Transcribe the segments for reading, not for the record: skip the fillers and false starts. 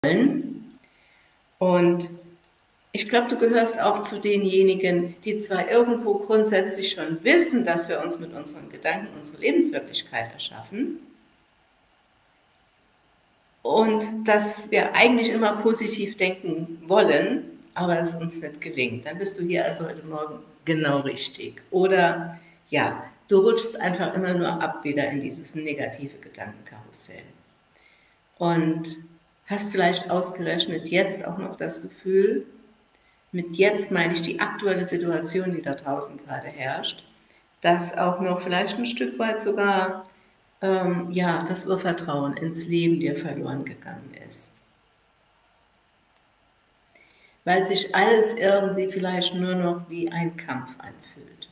wollen. Und ich glaube, du gehörst auch zu denjenigen, die zwar irgendwo grundsätzlich schon wissen, dass wir uns mit unseren Gedanken unsere Lebenswirklichkeit erschaffen und dass wir eigentlich immer positiv denken wollen, aber es uns nicht gelingt. Dann bist du hier also heute Morgen genau richtig. Oder ja, du rutschst einfach immer nur ab wieder in dieses negative Gedankenkarussell. Und hast vielleicht ausgerechnet jetzt auch noch das Gefühl, mit jetzt meine ich die aktuelle Situation, die da draußen gerade herrscht, dass auch noch vielleicht ein Stück weit sogar ja, das Urvertrauen ins Leben dir verloren gegangen ist. Weil sich alles irgendwie vielleicht nur noch wie ein Kampf anfühlt.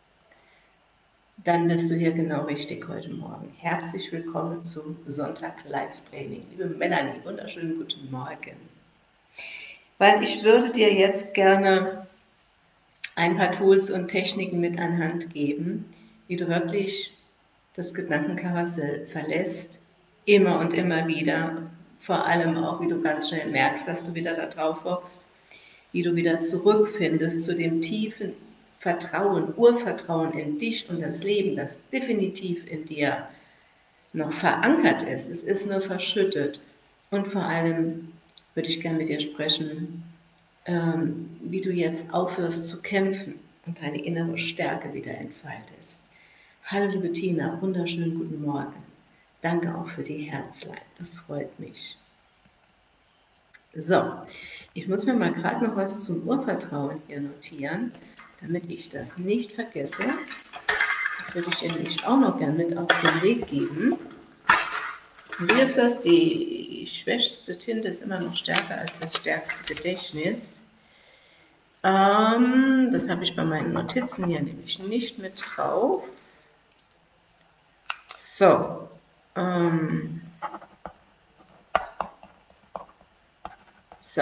Dann bist du hier genau richtig heute Morgen. Herzlich willkommen zum Sonntag Live-Training. Liebe Melanie, wunderschönen guten Morgen. Weil ich würde dir jetzt gerne ein paar Tools und Techniken mit an Hand geben, wie du wirklich das Gedankenkarussell verlässt, immer und immer wieder, vor allem auch, wie du ganz schnell merkst, dass du wieder da drauf hockst, wie du wieder zurückfindest zu dem tiefen Vertrauen, Urvertrauen in dich und das Leben, das definitiv in dir noch verankert ist. Es ist nur verschüttet. Und vor allem würde ich gerne mit dir sprechen, wie du jetzt aufhörst zu kämpfen und deine innere Stärke wieder entfaltest. Hallo liebe Tina, wunderschönen guten Morgen. Danke auch für die Herzlein, das freut mich. So, ich muss mir mal gerade noch was zum Urvertrauen hier notieren, damit ich das nicht vergesse. Das würde ich dir nämlich auch noch gerne mit auf den Weg geben. Wie ist das? Die schwächste Tinte ist immer noch stärker als das stärkste Gedächtnis. Das habe ich bei meinen Notizen hier nämlich nicht mit drauf. So. So.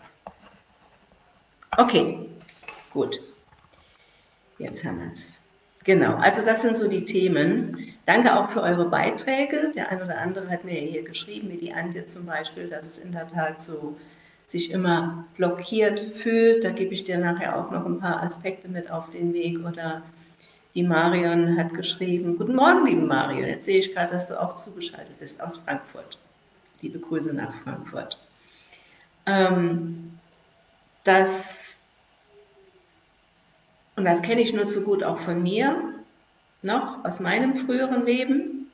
Okay, gut. Jetzt haben wir es. Genau, also das sind so die Themen. Danke auch für eure Beiträge. Der ein oder andere hat mir hier geschrieben, wie die Antje zum Beispiel, dass es in der Tat so sich immer blockiert fühlt. Da gebe ich dir nachher auch noch ein paar Aspekte mit auf den Weg. Oder die Marion hat geschrieben, guten Morgen, liebe Marion. Jetzt sehe ich gerade, dass du auch zugeschaltet bist aus Frankfurt. Liebe Grüße nach Frankfurt. Und das kenne ich nur zu gut auch von mir, noch aus meinem früheren Leben,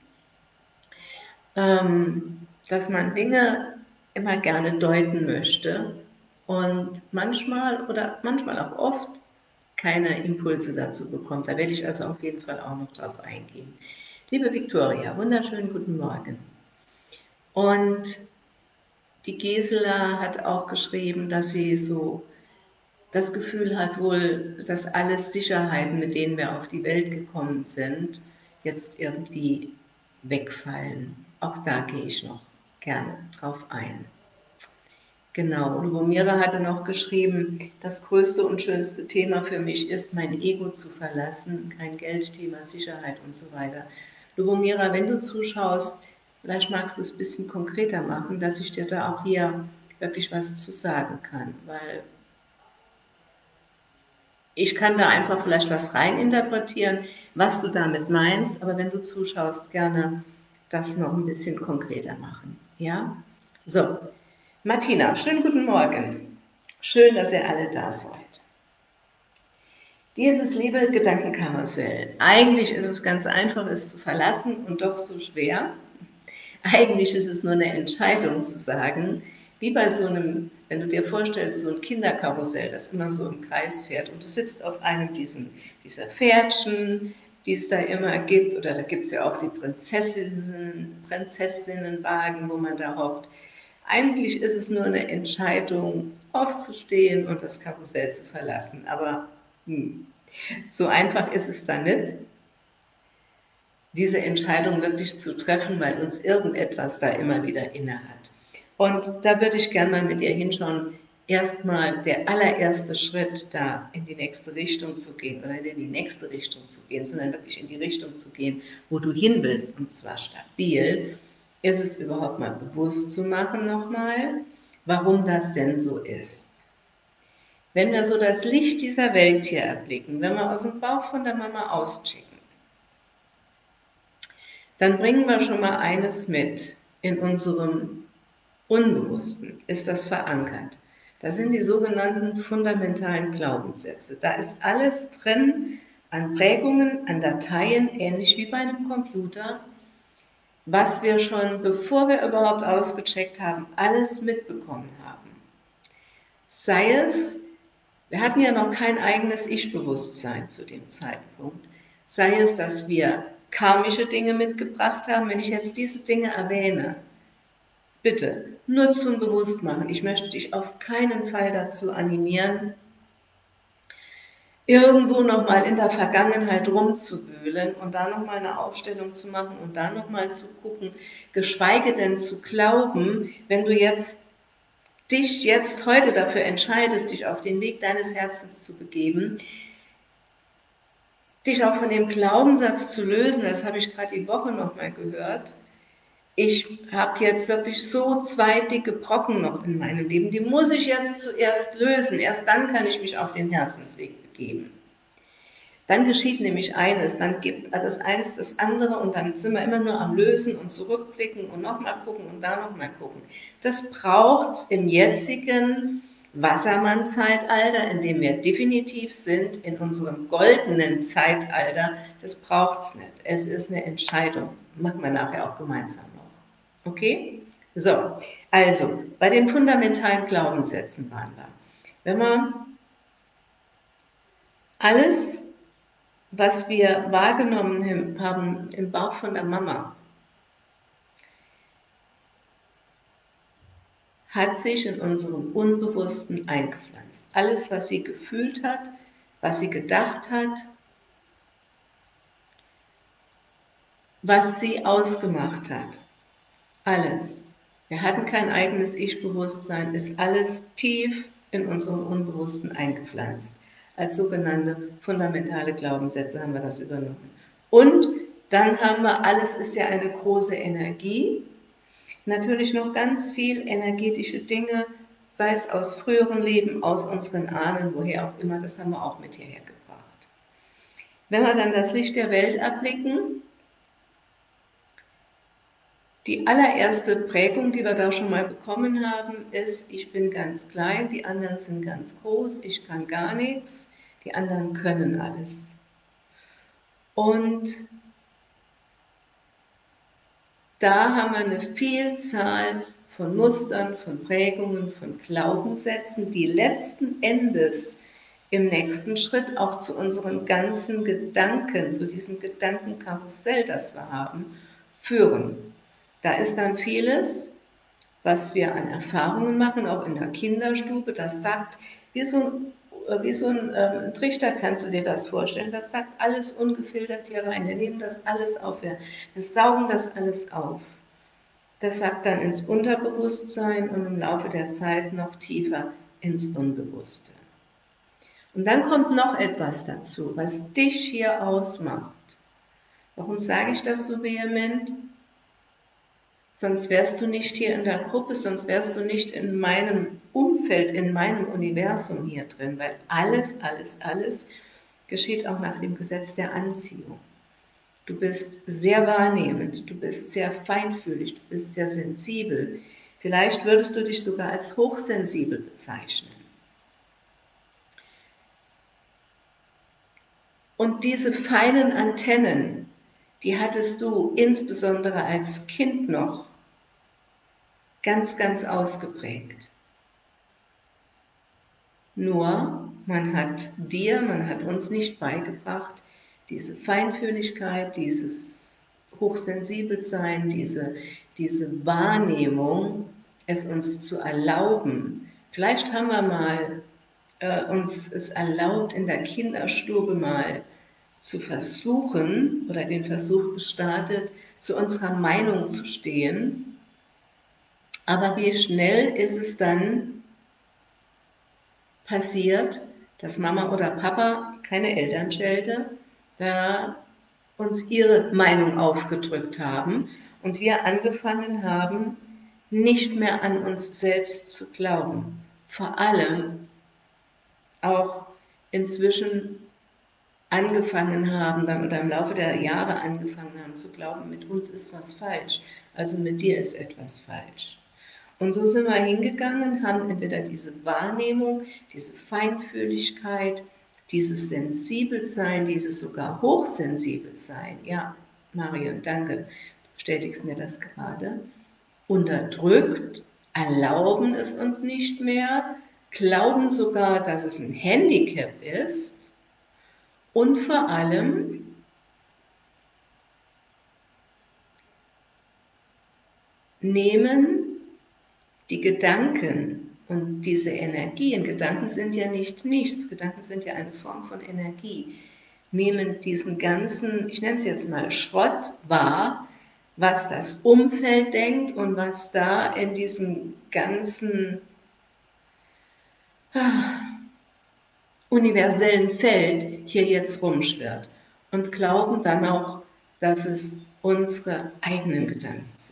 dass man Dinge immer gerne deuten möchte und manchmal oder manchmal auch oft keine Impulse dazu bekommt. Da werde ich also auf jeden Fall auch noch drauf eingehen. Liebe Viktoria, wunderschönen guten Morgen. Und die Gisela hat auch geschrieben, dass sie so das Gefühl hat wohl, dass alles Sicherheiten, mit denen wir auf die Welt gekommen sind, jetzt irgendwie wegfallen. Auch da gehe ich noch gerne drauf ein. Genau, Lubomira hatte noch geschrieben, das größte und schönste Thema für mich ist, mein Ego zu verlassen, kein Geldthema, Sicherheit und so weiter. Lubomira, wenn du zuschaust, vielleicht magst du es ein bisschen konkreter machen, dass ich dir da auch hier wirklich was zu sagen kann, weil ich kann da einfach vielleicht was reininterpretieren, was du damit meinst, aber wenn du zuschaust, gerne das noch ein bisschen konkreter machen. Ja? So, Martina, schönen guten Morgen. Schön, dass ihr alle da seid. Dieses liebe Gedankenkarussell. Eigentlich ist es ganz einfach, es zu verlassen und doch so schwer. Eigentlich ist es nur eine Entscheidung zu sagen, wie bei so einem, wenn du dir vorstellst, so ein Kinderkarussell, das immer so im Kreis fährt und du sitzt auf einem dieser Pferdchen, die es da immer gibt, oder da gibt es ja auch die Prinzessinnenwagen, wo man da hockt. Eigentlich ist es nur eine Entscheidung, aufzustehen und das Karussell zu verlassen, aber so einfach ist es dann nicht, diese Entscheidung wirklich zu treffen, weil uns irgendetwas da immer wieder innehat. Und da würde ich gerne mal mit dir hinschauen, erstmal der allererste Schritt, da in die nächste Richtung zu gehen, oder nicht in die nächste Richtung zu gehen, sondern wirklich in die Richtung zu gehen, wo du hin willst, und zwar stabil, ist es überhaupt mal bewusst zu machen nochmal, warum das denn so ist. Wenn wir so das Licht dieser Welt hier erblicken, wenn wir aus dem Bauch von der Mama auschecken, dann bringen wir schon mal eines mit. In unserem Unbewussten ist das verankert. Das sind die sogenannten fundamentalen Glaubenssätze. Da ist alles drin an Prägungen, an Dateien, ähnlich wie bei einem Computer, was wir schon, bevor wir überhaupt ausgecheckt haben, alles mitbekommen haben. Sei es, wir hatten ja noch kein eigenes Ich-Bewusstsein zu dem Zeitpunkt, sei es, dass wir karmische Dinge mitgebracht haben. Wenn ich jetzt diese Dinge erwähne, bitte nur zum Bewusstmachen. Ich möchte dich auf keinen Fall dazu animieren, irgendwo nochmal in der Vergangenheit rumzuwühlen und da nochmal eine Aufstellung zu machen und da nochmal zu gucken, geschweige denn zu glauben, wenn du dich jetzt heute dafür entscheidest, dich auf den Weg deines Herzens zu begeben, dich auch von dem Glaubenssatz zu lösen, das habe ich gerade die Woche nochmal gehört. Ich habe jetzt wirklich so 2 dicke Brocken noch in meinem Leben, die muss ich jetzt zuerst lösen, erst dann kann ich mich auf den Herzensweg begeben. Dann geschieht nämlich eines, dann gibt das eins das andere und dann sind wir immer nur am Lösen und zurückblicken und nochmal gucken und da nochmal gucken. Das braucht es im jetzigen Wassermann-Zeitalter, in dem wir definitiv sind, in unserem goldenen Zeitalter, das braucht es nicht. Es ist eine Entscheidung. Machen wir nachher auch gemeinsam noch. Okay? So, also bei den fundamentalen Glaubenssätzen waren wir. Wenn wir alles, was wir wahrgenommen haben im Bauch von der Mama, hat sich in unserem Unbewussten eingepflanzt. Alles, was sie gefühlt hat, was sie gedacht hat, was sie ausgemacht hat, alles. Wir hatten kein eigenes Ich-Bewusstsein, ist alles tief in unserem Unbewussten eingepflanzt. Als sogenannte fundamentale Glaubenssätze haben wir das übernommen. Und dann haben wir, alles ist ja eine große Energie, natürlich noch ganz viel energetische Dinge, sei es aus früheren Leben, aus unseren Ahnen, woher auch immer, das haben wir auch mit hierher gebracht. Wenn wir dann das Licht der Welt erblicken, die allererste Prägung, die wir da schon mal bekommen haben, ist, ich bin ganz klein, die anderen sind ganz groß, ich kann gar nichts, die anderen können alles. Und da haben wir eine Vielzahl von Mustern, von Prägungen, von Glaubenssätzen, die letzten Endes im nächsten Schritt auch zu unseren ganzen Gedanken, zu diesem Gedankenkarussell, das wir haben, führen. Da ist dann vieles, was wir an Erfahrungen machen, auch in der Kinderstube, das sagt, wie so ein Trichter, kannst du dir das vorstellen, das sagt alles ungefiltert hier rein, wir nehmen das alles auf, wir saugen das alles auf. Das sagt dann ins Unterbewusstsein und im Laufe der Zeit noch tiefer ins Unbewusste. Und dann kommt noch etwas dazu, was dich hier ausmacht. Warum sage ich das so vehement? Sonst wärst du nicht hier in der Gruppe, sonst wärst du nicht in meinem Umfeld, in meinem Universum hier drin, weil alles geschieht auch nach dem Gesetz der Anziehung. Du bist sehr wahrnehmend, du bist sehr feinfühlig, du bist sehr sensibel. Vielleicht würdest du dich sogar als hochsensibel bezeichnen. Und diese feinen Antennen, die hattest du insbesondere als Kind noch ganz, ganz ausgeprägt. Nur, man hat uns nicht beigebracht, diese Feinfühligkeit, dieses Hochsensibelsein, diese Wahrnehmung, es uns zu erlauben. Vielleicht haben wir mal uns es erlaubt, in der Kinderstube mal zu versuchen oder den Versuch gestartet, zu unserer Meinung zu stehen. Aber wie schnell ist es dann passiert, dass Mama oder Papa, keine Elternschelte, da uns ihre Meinung aufgedrückt haben und wir angefangen haben, nicht mehr an uns selbst zu glauben. Vor allem auch inzwischen angefangen haben dann oder im Laufe der Jahre angefangen haben zu glauben, mit uns ist was falsch, also mit dir ist etwas falsch. Und so sind wir hingegangen, haben entweder diese Wahrnehmung, diese Feinfühligkeit, dieses Sensibelsein, dieses sogar Hochsensibelsein, ja, Marion, danke, du bestätigst mir das gerade, unterdrückt, erlauben es uns nicht mehr, glauben sogar, dass es ein Handicap ist und vor allem nehmen die Gedanken und diese Energien, Gedanken sind ja nicht nichts, Gedanken sind ja eine Form von Energie, nehmen diesen ganzen, ich nenne es jetzt mal Schrott wahr, was das Umfeld denkt und was da in diesem ganzen universellen Feld hier jetzt rumschwirrt und glauben dann auch, dass es unsere eigenen Gedanken sind.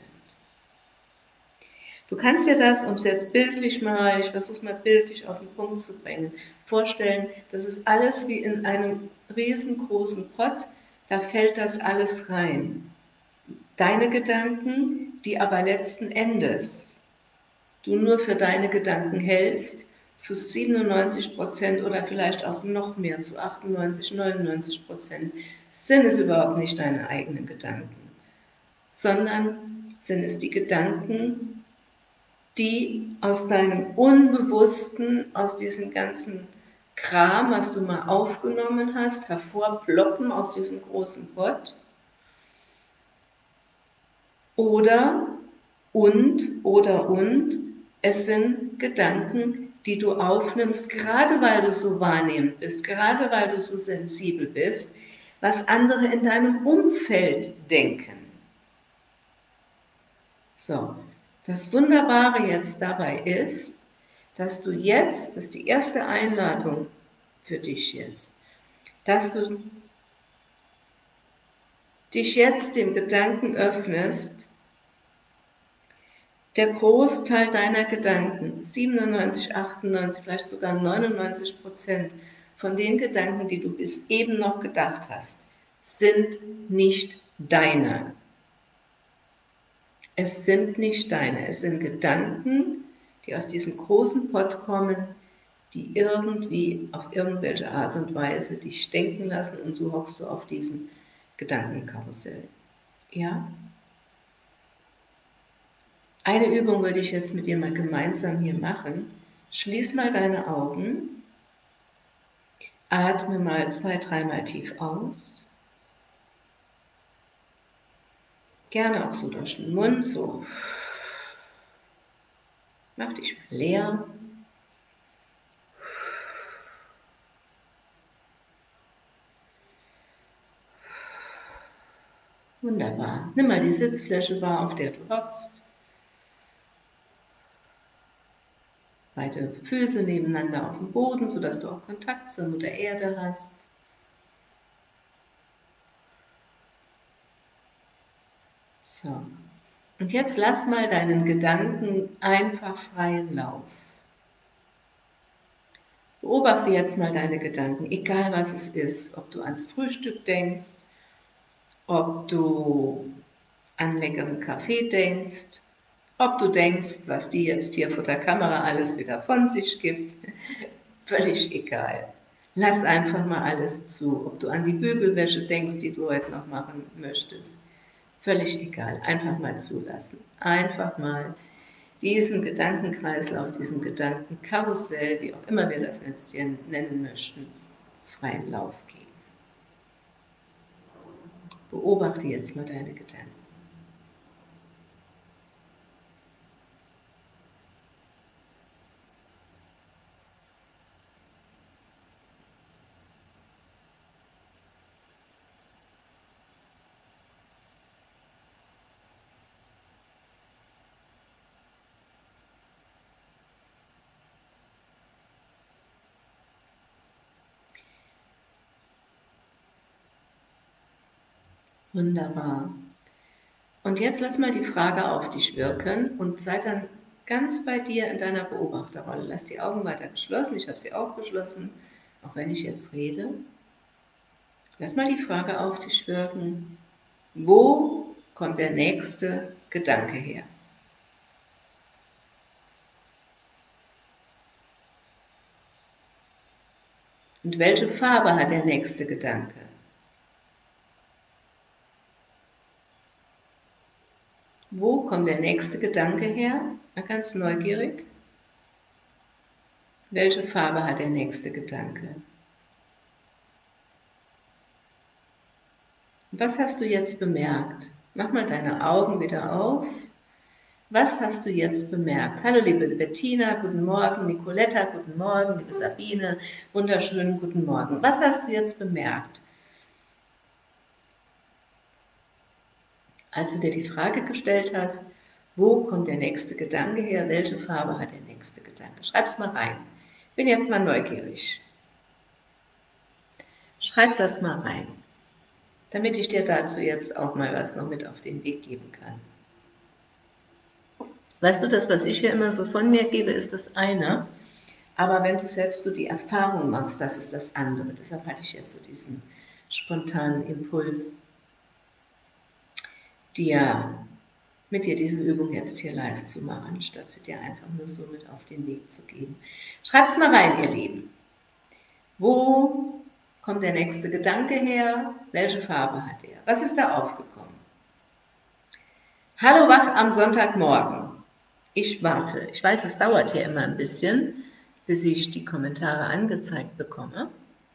Du kannst dir das, um es jetzt bildlich mal, ich versuche es mal bildlich auf den Punkt zu bringen, vorstellen, das ist alles wie in einem riesengroßen Pott, da fällt das alles rein. Deine Gedanken, die aber letzten Endes du nur für deine Gedanken hältst, zu 97% oder vielleicht auch noch mehr, zu 98, 99% sind es überhaupt nicht deine eigenen Gedanken, sondern sind es die Gedanken, die aus deinem Unbewussten, aus diesem ganzen Kram, was du mal aufgenommen hast, hervorploppen aus diesem großen Pott. Oder, es sind Gedanken, die du aufnimmst, gerade weil du so wahrnehmend bist, gerade weil du so sensibel bist, was andere in deinem Umfeld denken. So, das Wunderbare jetzt dabei ist, dass du jetzt, das ist die erste Einladung für dich jetzt, dass du dich jetzt dem Gedanken öffnest, der Großteil deiner Gedanken, 97, 98, vielleicht sogar 99% von den Gedanken, die du bis eben noch gedacht hast, sind nicht deine. Es sind nicht deine, es sind Gedanken, die aus diesem großen Pott kommen, die irgendwie auf irgendwelche Art und Weise dich denken lassen und so hockst du auf diesem Gedankenkarussell. Ja? Eine Übung würde ich jetzt mit dir mal gemeinsam hier machen. Schließ mal deine Augen, atme mal 2-, 3-mal tief aus. Gerne auch so durch den Mund, so. Mach dich mal leer. Wunderbar. Nimm mal die Sitzfläche wahr, auf der du hockst. Beide Füße nebeneinander auf dem Boden, sodass du auch Kontakt zur Mutter Erde hast. So. Und jetzt lass mal deinen Gedanken einfach freien Lauf. Beobachte jetzt mal deine Gedanken, egal was es ist, ob du ans Frühstück denkst, ob du an leckeren Kaffee denkst, ob du denkst, was die jetzt hier vor der Kamera alles wieder von sich gibt, völlig egal. Lass einfach mal alles zu, ob du an die Bügelwäsche denkst, die du heute noch machen möchtest, völlig egal, einfach mal zulassen, einfach mal diesem Gedankenkreislauf, diesem Gedankenkarussell, wie auch immer wir das jetzt hier nennen möchten, freien Lauf geben. Beobachte jetzt mal deine Gedanken. Wunderbar. Und jetzt lass mal die Frage auf dich wirken und sei dann ganz bei dir in deiner Beobachterrolle. Lass die Augen weiter geschlossen, ich habe sie auch geschlossen, auch wenn ich jetzt rede. Lass mal die Frage auf dich wirken, wo kommt der nächste Gedanke her? Und welche Farbe hat der nächste Gedanke? Wo kommt der nächste Gedanke her? Mal ganz neugierig. Welche Farbe hat der nächste Gedanke? Was hast du jetzt bemerkt? Mach mal deine Augen wieder auf. Was hast du jetzt bemerkt? Hallo liebe Bettina, guten Morgen. Nicoletta, guten Morgen. Liebe Sabine, wunderschönen guten Morgen. Was hast du jetzt bemerkt? Als du dir die Frage gestellt hast, wo kommt der nächste Gedanke her? Welche Farbe hat der nächste Gedanke? Schreib's mal rein. Bin jetzt mal neugierig. Schreib das mal rein, damit ich dir dazu jetzt auch mal was noch mit auf den Weg geben kann. Weißt du, das, was ich hier immer so von mir gebe, ist das eine, aber wenn du selbst so die Erfahrung machst, das ist das andere. Deshalb hatte ich jetzt so diesen spontanen Impuls, mit dir diese Übung jetzt hier live zu machen, statt sie dir einfach nur so mit auf den Weg zu geben. Schreibt's mal rein, ihr Lieben. Wo kommt der nächste Gedanke her? Welche Farbe hat er? Was ist da aufgekommen? Hallo wach am Sonntagmorgen. Ich warte. Ich weiß, es dauert hier immer ein bisschen, bis ich die Kommentare angezeigt bekomme.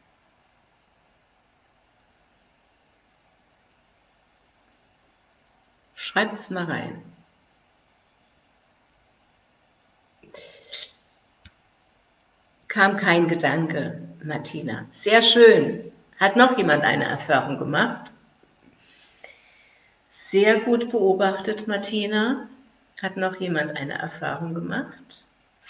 Schreibt's mal rein. Kam kein Gedanke, Martina. Sehr schön. Hat noch jemand eine Erfahrung gemacht? Sehr gut beobachtet, Martina. Hat noch jemand eine Erfahrung gemacht?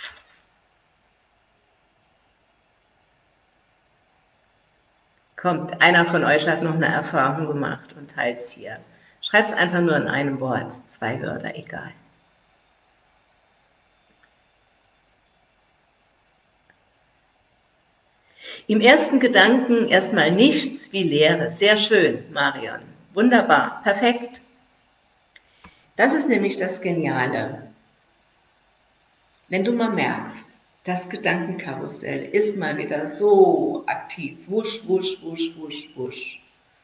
Kommt, einer von euch hat noch eine Erfahrung gemacht und teilt's hier. Schreib's einfach nur in einem Wort, 2 Wörter, egal. Im ersten Gedanken erstmal nichts wie Leere. Sehr schön, Marion. Wunderbar, perfekt. Das ist nämlich das Geniale. Wenn du mal merkst, das Gedankenkarussell ist mal wieder so aktiv, wusch, wusch, wusch, wusch, wusch,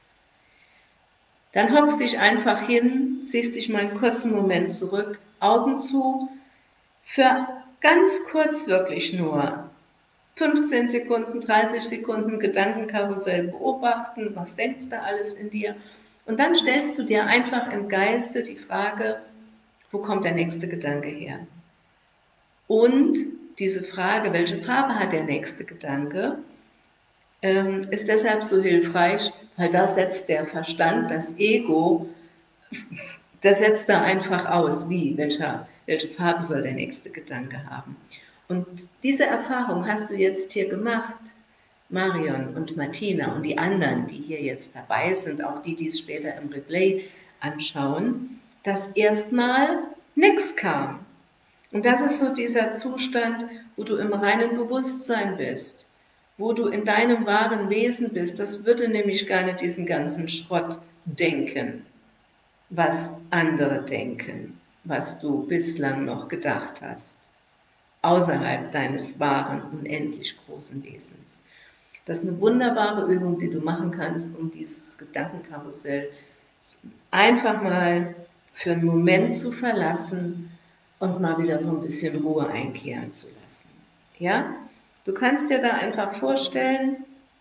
dann hockst dich einfach hin, ziehst dich mal einen kurzen Moment zurück, Augen zu, für ganz kurz wirklich nur 15 Sekunden, 30 Sekunden Gedankenkarussell beobachten, was denkst du alles in dir? Und dann stellst du dir einfach im Geiste die Frage, wo kommt der nächste Gedanke her? Und diese Frage, welche Farbe hat der nächste Gedanke, ist deshalb so hilfreich, weil da setzt der Verstand, das Ego, das setzt da einfach aus, welche Farbe soll der nächste Gedanke haben. Und diese Erfahrung hast du jetzt hier gemacht, Marion und Martina und die anderen, die hier jetzt dabei sind, auch die, die es später im Replay anschauen, dass erstmal nichts kam. Und das ist so dieser Zustand, wo du im reinen Bewusstsein bist, wo du in deinem wahren Wesen bist. Das würde nämlich gar nicht diesen ganzen Schrott denken, was andere denken, was du bislang noch gedacht hast, außerhalb deines wahren, unendlich großen Wesens. Das ist eine wunderbare Übung, die du machen kannst, um dieses Gedankenkarussell einfach mal für einen Moment zu verlassen und mal wieder so ein bisschen Ruhe einkehren zu lassen. Ja? Du kannst dir da einfach vorstellen,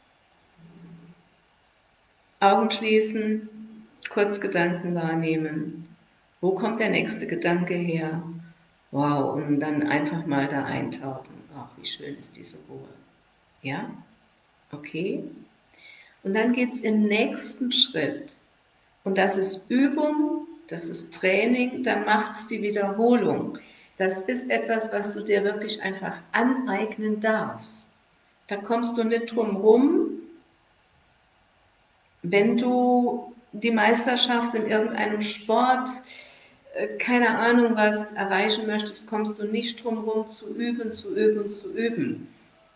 Augen schließen, kurz Gedanken wahrnehmen. Wo kommt der nächste Gedanke her? Wow, und dann einfach mal da eintauchen. Ach, wie schön ist diese Ruhe. Ja? Okay? Und dann geht es im nächsten Schritt. Und das ist Übung, das ist Training, dann macht es die Wiederholung. Das ist etwas, was du dir wirklich einfach aneignen darfst. Da kommst du nicht drum rum, wenn du die Meisterschaft in irgendeinem Sport, keine Ahnung was erreichen möchtest, kommst du nicht drum herum zu üben, zu üben, zu üben.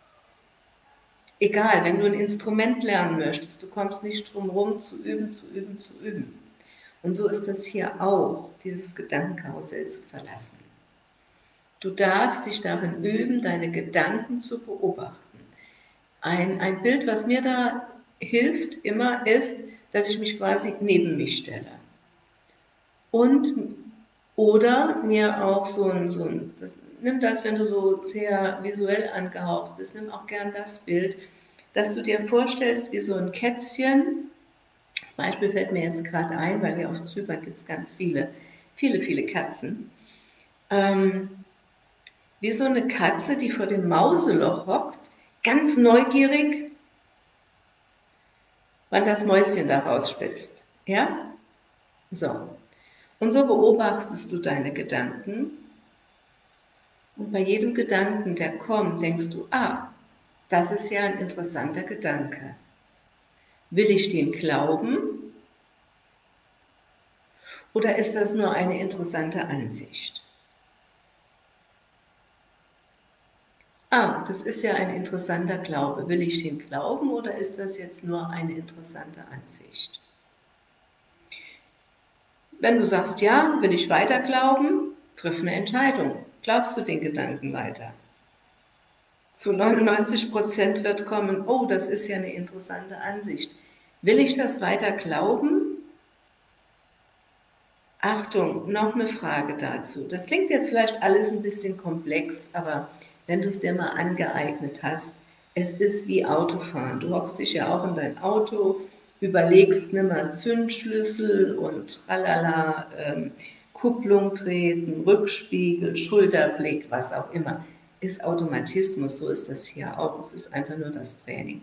Egal, wenn du ein Instrument lernen möchtest, du kommst nicht drum herum zu üben, zu üben, zu üben. Und so ist es hier auch, dieses Gedankenkarussell zu verlassen. Du darfst dich darin üben, deine Gedanken zu beobachten. Ein Bild, was mir da hilft immer, ist, dass ich mich quasi neben mich stelle. Oder mir auch nimm das, wenn du so sehr visuell angehaucht bist, nimm auch gern das Bild, dass du dir vorstellst, wie so ein Kätzchen, das Beispiel fällt mir jetzt gerade ein, weil hier auf Zypern gibt es ganz viele Katzen, wie so eine Katze, die vor dem Mauseloch hockt, ganz neugierig, wann das Mäuschen da rausspitzt. Ja? So. Und so beobachtest du deine Gedanken. Und bei jedem Gedanken, der kommt, denkst du, das ist ja ein interessanter Gedanke. Will ich den glauben oder ist das nur eine interessante Ansicht? Das ist ja ein interessanter Glaube. Will ich den glauben oder ist das jetzt nur eine interessante Ansicht? Wenn du sagst, ja, will ich weiter glauben, triff eine Entscheidung. Glaubst du den Gedanken weiter? Zu 99% wird kommen, oh, das ist ja eine interessante Ansicht. Will ich das weiter glauben? Achtung, noch eine Frage dazu. Das klingt jetzt vielleicht alles ein bisschen komplex, aber wenn du es dir mal angeeignet hast, es ist wie Autofahren. Du hockst dich ja auch in dein Auto, überlegst, nimm mal Zündschlüssel und tralala, Kupplung treten, Rückspiegel, Schulterblick, was auch immer. Ist Automatismus, so ist das hier auch. Es ist einfach nur das Training.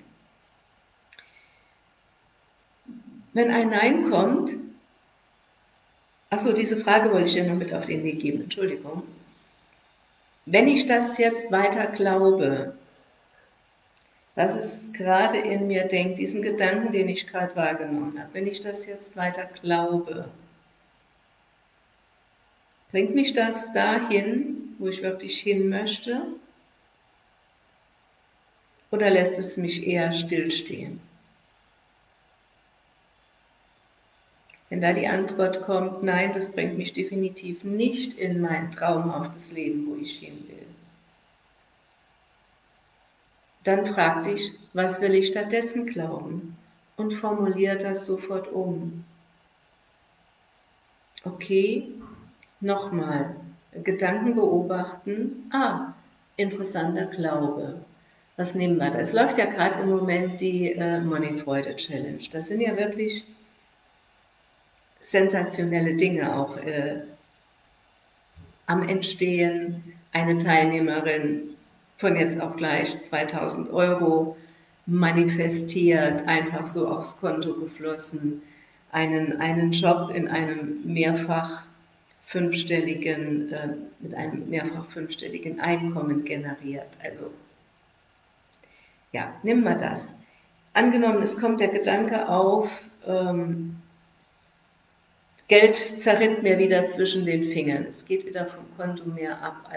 Wenn ein Nein kommt, achso, diese Frage wollte ich dir noch mit auf den Weg geben, Entschuldigung. Wenn ich das jetzt weiter glaube, was es gerade in mir denkt, diesen Gedanken, den ich gerade wahrgenommen habe, wenn ich das jetzt weiter glaube, bringt mich das dahin, wo ich wirklich hin möchte, oder lässt es mich eher stillstehen? Wenn da die Antwort kommt, nein, das bringt mich definitiv nicht in mein traumhaftes Leben, wo ich hin will, dann frag dich, was will ich stattdessen glauben? Und formulier das sofort um. Okay, nochmal, Gedanken beobachten. Interessanter Glaube. Was nehmen wir da? Es läuft ja gerade im Moment die Moneyfreude Challenge. Da sind ja wirklich sensationelle Dinge auch am Entstehen. Eine Teilnehmerin von jetzt auf gleich 2000 Euro manifestiert, einfach so aufs Konto geflossen, einen Job in einem mit einem mehrfach fünfstelligen Einkommen generiert. Also ja, nimm mal das. Angenommen, es kommt der Gedanke auf, Geld zerrinnt mir wieder zwischen den Fingern. Es geht wieder vom Konto mehr ab,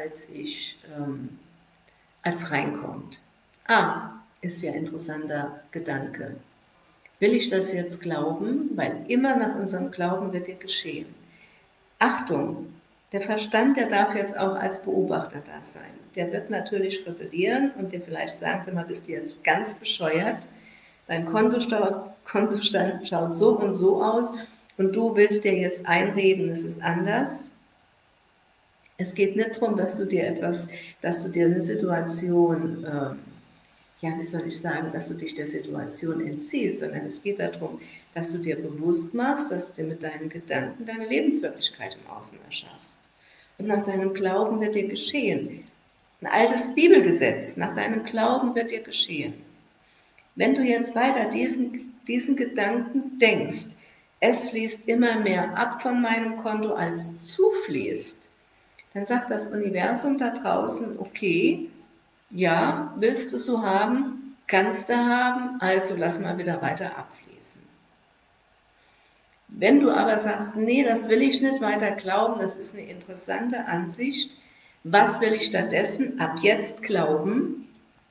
als reinkommt. Ist ja ein interessanter Gedanke. Will ich das jetzt glauben? Weil immer nach unserem Glauben wird ja geschehen. Achtung, der Verstand, der darf jetzt auch als Beobachter da sein. Der wird natürlich rebellieren und dir vielleicht sagen, sag mal, bist du jetzt ganz bescheuert? Dein Kontostand schaut so und so aus und du willst dir jetzt einreden, es ist anders. Es geht nicht darum, dass du dir eine Situation, wie soll ich sagen, dass du dich der Situation entziehst, sondern es geht darum, dass du dir bewusst machst, dass du dir mit deinen Gedanken deine Lebenswirklichkeit im Außen erschaffst. Und nach deinem Glauben wird dir geschehen. Ein altes Bibelgesetz, nach deinem Glauben wird dir geschehen. Wenn du jetzt weiter diesen Gedanken denkst, es fließt immer mehr ab von meinem Konto, als zufließt, dann sagt das Universum da draußen, okay, ja, willst du so haben, kannst du haben, also lass mal wieder weiter abfließen. Wenn du aber sagst, nee, das will ich nicht weiter glauben, das ist eine interessante Ansicht, was will ich stattdessen ab jetzt glauben?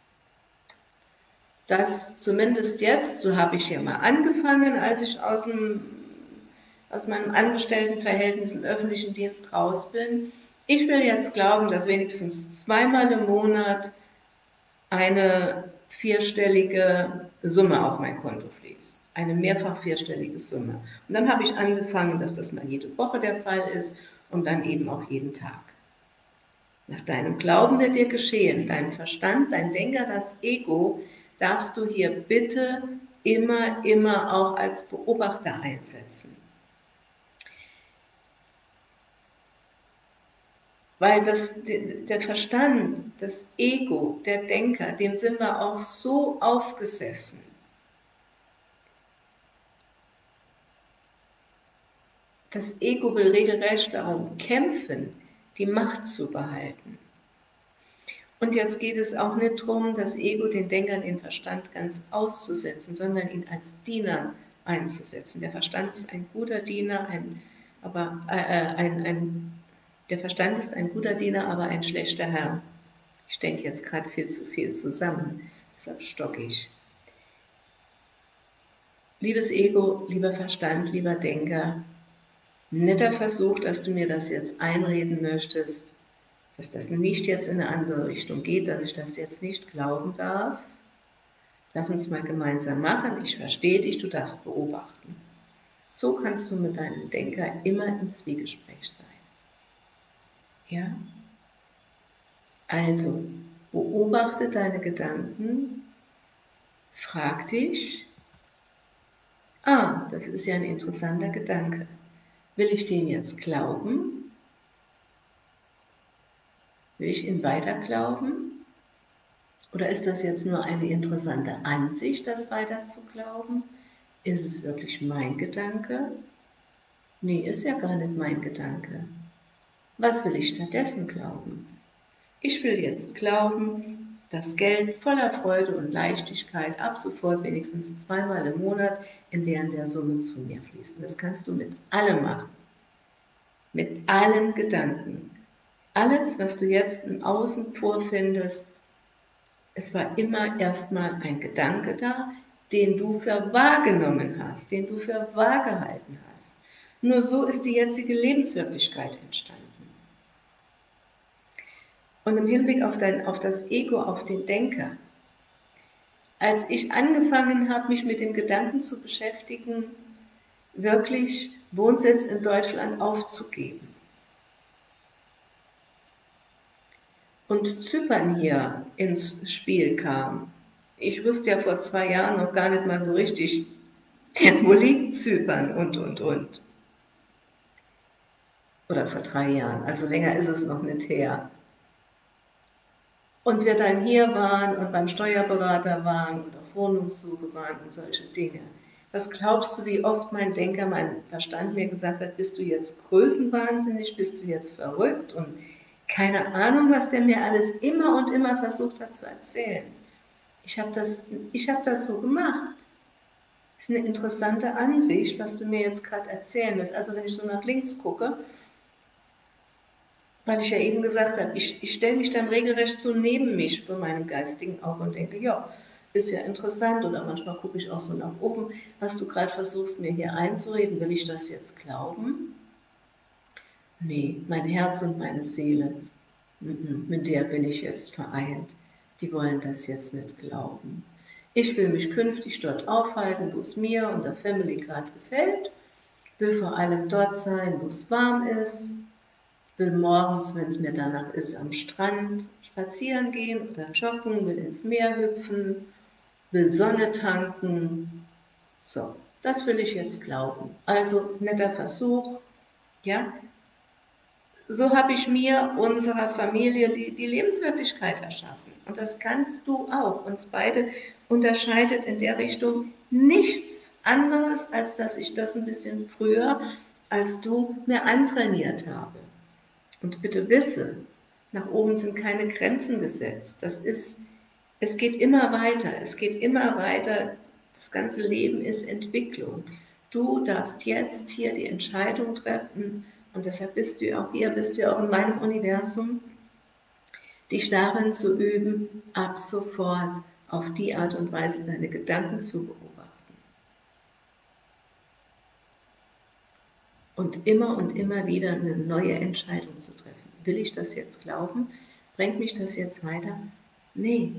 Dass zumindest jetzt, so habe ich ja mal angefangen, als ich aus meinem Angestelltenverhältnis im öffentlichen Dienst raus bin, ich will jetzt glauben, dass wenigstens zweimal im Monat eine vierstellige Summe auf mein Konto fließt. Eine mehrfach vierstellige Summe. Und dann habe ich angefangen, dass das mal jede Woche der Fall ist und dann eben auch jeden Tag. Nach deinem Glauben wird dir geschehen. Dein Verstand, dein Denker, das Ego, darfst du hier bitte immer auch als Beobachter einsetzen. Weil der Verstand, das Ego, der Denker, dem sind wir auch so aufgesessen. Das Ego will regelrecht darum kämpfen, die Macht zu behalten. Und jetzt geht es auch nicht darum, das Ego, den Denker, den Verstand ganz auszusetzen, sondern ihn als Diener einzusetzen. Der Verstand ist ein guter Diener, der Verstand ist ein guter Diener, aber ein schlechter Herr. Ich denke jetzt gerade viel zu viel zusammen, deshalb stocke ich. Liebes Ego, lieber Verstand, lieber Denker, netter Versuch, dass du mir das jetzt einreden möchtest, dass das nicht jetzt in eine andere Richtung geht, dass ich das jetzt nicht glauben darf. Lass uns mal gemeinsam machen, ich verstehe dich, du darfst beobachten. So kannst du mit deinem Denker immer im Zwiegespräch sein. Ja? Also, beobachte deine Gedanken, frag dich, das ist ja ein interessanter Gedanke. Will ich den jetzt glauben? Will ich ihn weiter glauben? Oder ist das jetzt nur eine interessante Ansicht, das weiter zu glauben? Ist es wirklich mein Gedanke? Nee, ist ja gar nicht mein Gedanke. Was will ich stattdessen glauben? Ich will jetzt glauben, dass Geld voller Freude und Leichtigkeit ab sofort wenigstens zweimal im Monat in der Summe zu mir fließt. Und das kannst du mit allem machen. Mit allen Gedanken. Alles, was du jetzt im Außen vorfindest, es war immer erstmal ein Gedanke da, den du für wahr genommen hast, den du für wahr gehalten hast. Nur so ist die jetzige Lebenswirklichkeit entstanden. Und im Hinblick auf das Ego, auf den Denker, als ich angefangen habe, mich mit dem Gedanken zu beschäftigen, wirklich Wohnsitz in Deutschland aufzugeben und Zypern hier ins Spiel kam. Ich wusste ja vor 2 Jahren noch gar nicht mal so richtig, wo liegt Zypern und. Oder vor 3 Jahren, also länger ist es noch nicht her. Und wir dann hier waren und beim Steuerberater waren und auf Wohnungssuche waren und solche Dinge. Was glaubst du, wie oft mein Denker, mein Verstand mir gesagt hat, bist du jetzt größenwahnsinnig, bist du jetzt verrückt und keine Ahnung, was der mir alles immer und immer versucht hat zu erzählen. Ich habe das so gemacht. Das ist eine interessante Ansicht, was du mir jetzt gerade erzählen willst. Also wenn ich so nach links gucke, weil ich ja eben gesagt habe, ich stelle mich dann regelrecht so neben mich vor meinem geistigen Auge und denke, ja, ist ja interessant. Oder manchmal gucke ich auch so nach oben, was du gerade versuchst, mir hier einzureden. Will ich das jetzt glauben? Nee, mein Herz und meine Seele, mit der bin ich jetzt vereint. Die wollen das jetzt nicht glauben. Ich will mich künftig dort aufhalten, wo es mir und der Family gerade gefällt. Will vor allem dort sein, wo es warm ist. Will morgens, wenn es mir danach ist, am Strand spazieren gehen oder joggen, will ins Meer hüpfen, will Sonne tanken. So, das will ich jetzt glauben. Also netter Versuch, ja. So habe ich mir, unserer Familie, die Lebenswirklichkeit erschaffen. Und das kannst du auch. Uns beide unterscheidet in der Richtung nichts anderes, als dass ich das ein bisschen früher als du mir antrainiert habe. Und bitte wisse, nach oben sind keine Grenzen gesetzt. Es geht immer weiter, es geht immer weiter. Das ganze Leben ist Entwicklung. Du darfst jetzt hier die Entscheidung treffen, und deshalb bist du auch hier, bist du auch in meinem Universum, dich darin zu üben, ab sofort auf die Art und Weise deine Gedanken zu beobachten. Und immer wieder eine neue Entscheidung zu treffen. Will ich das jetzt glauben? Bringt mich das jetzt weiter? Nee.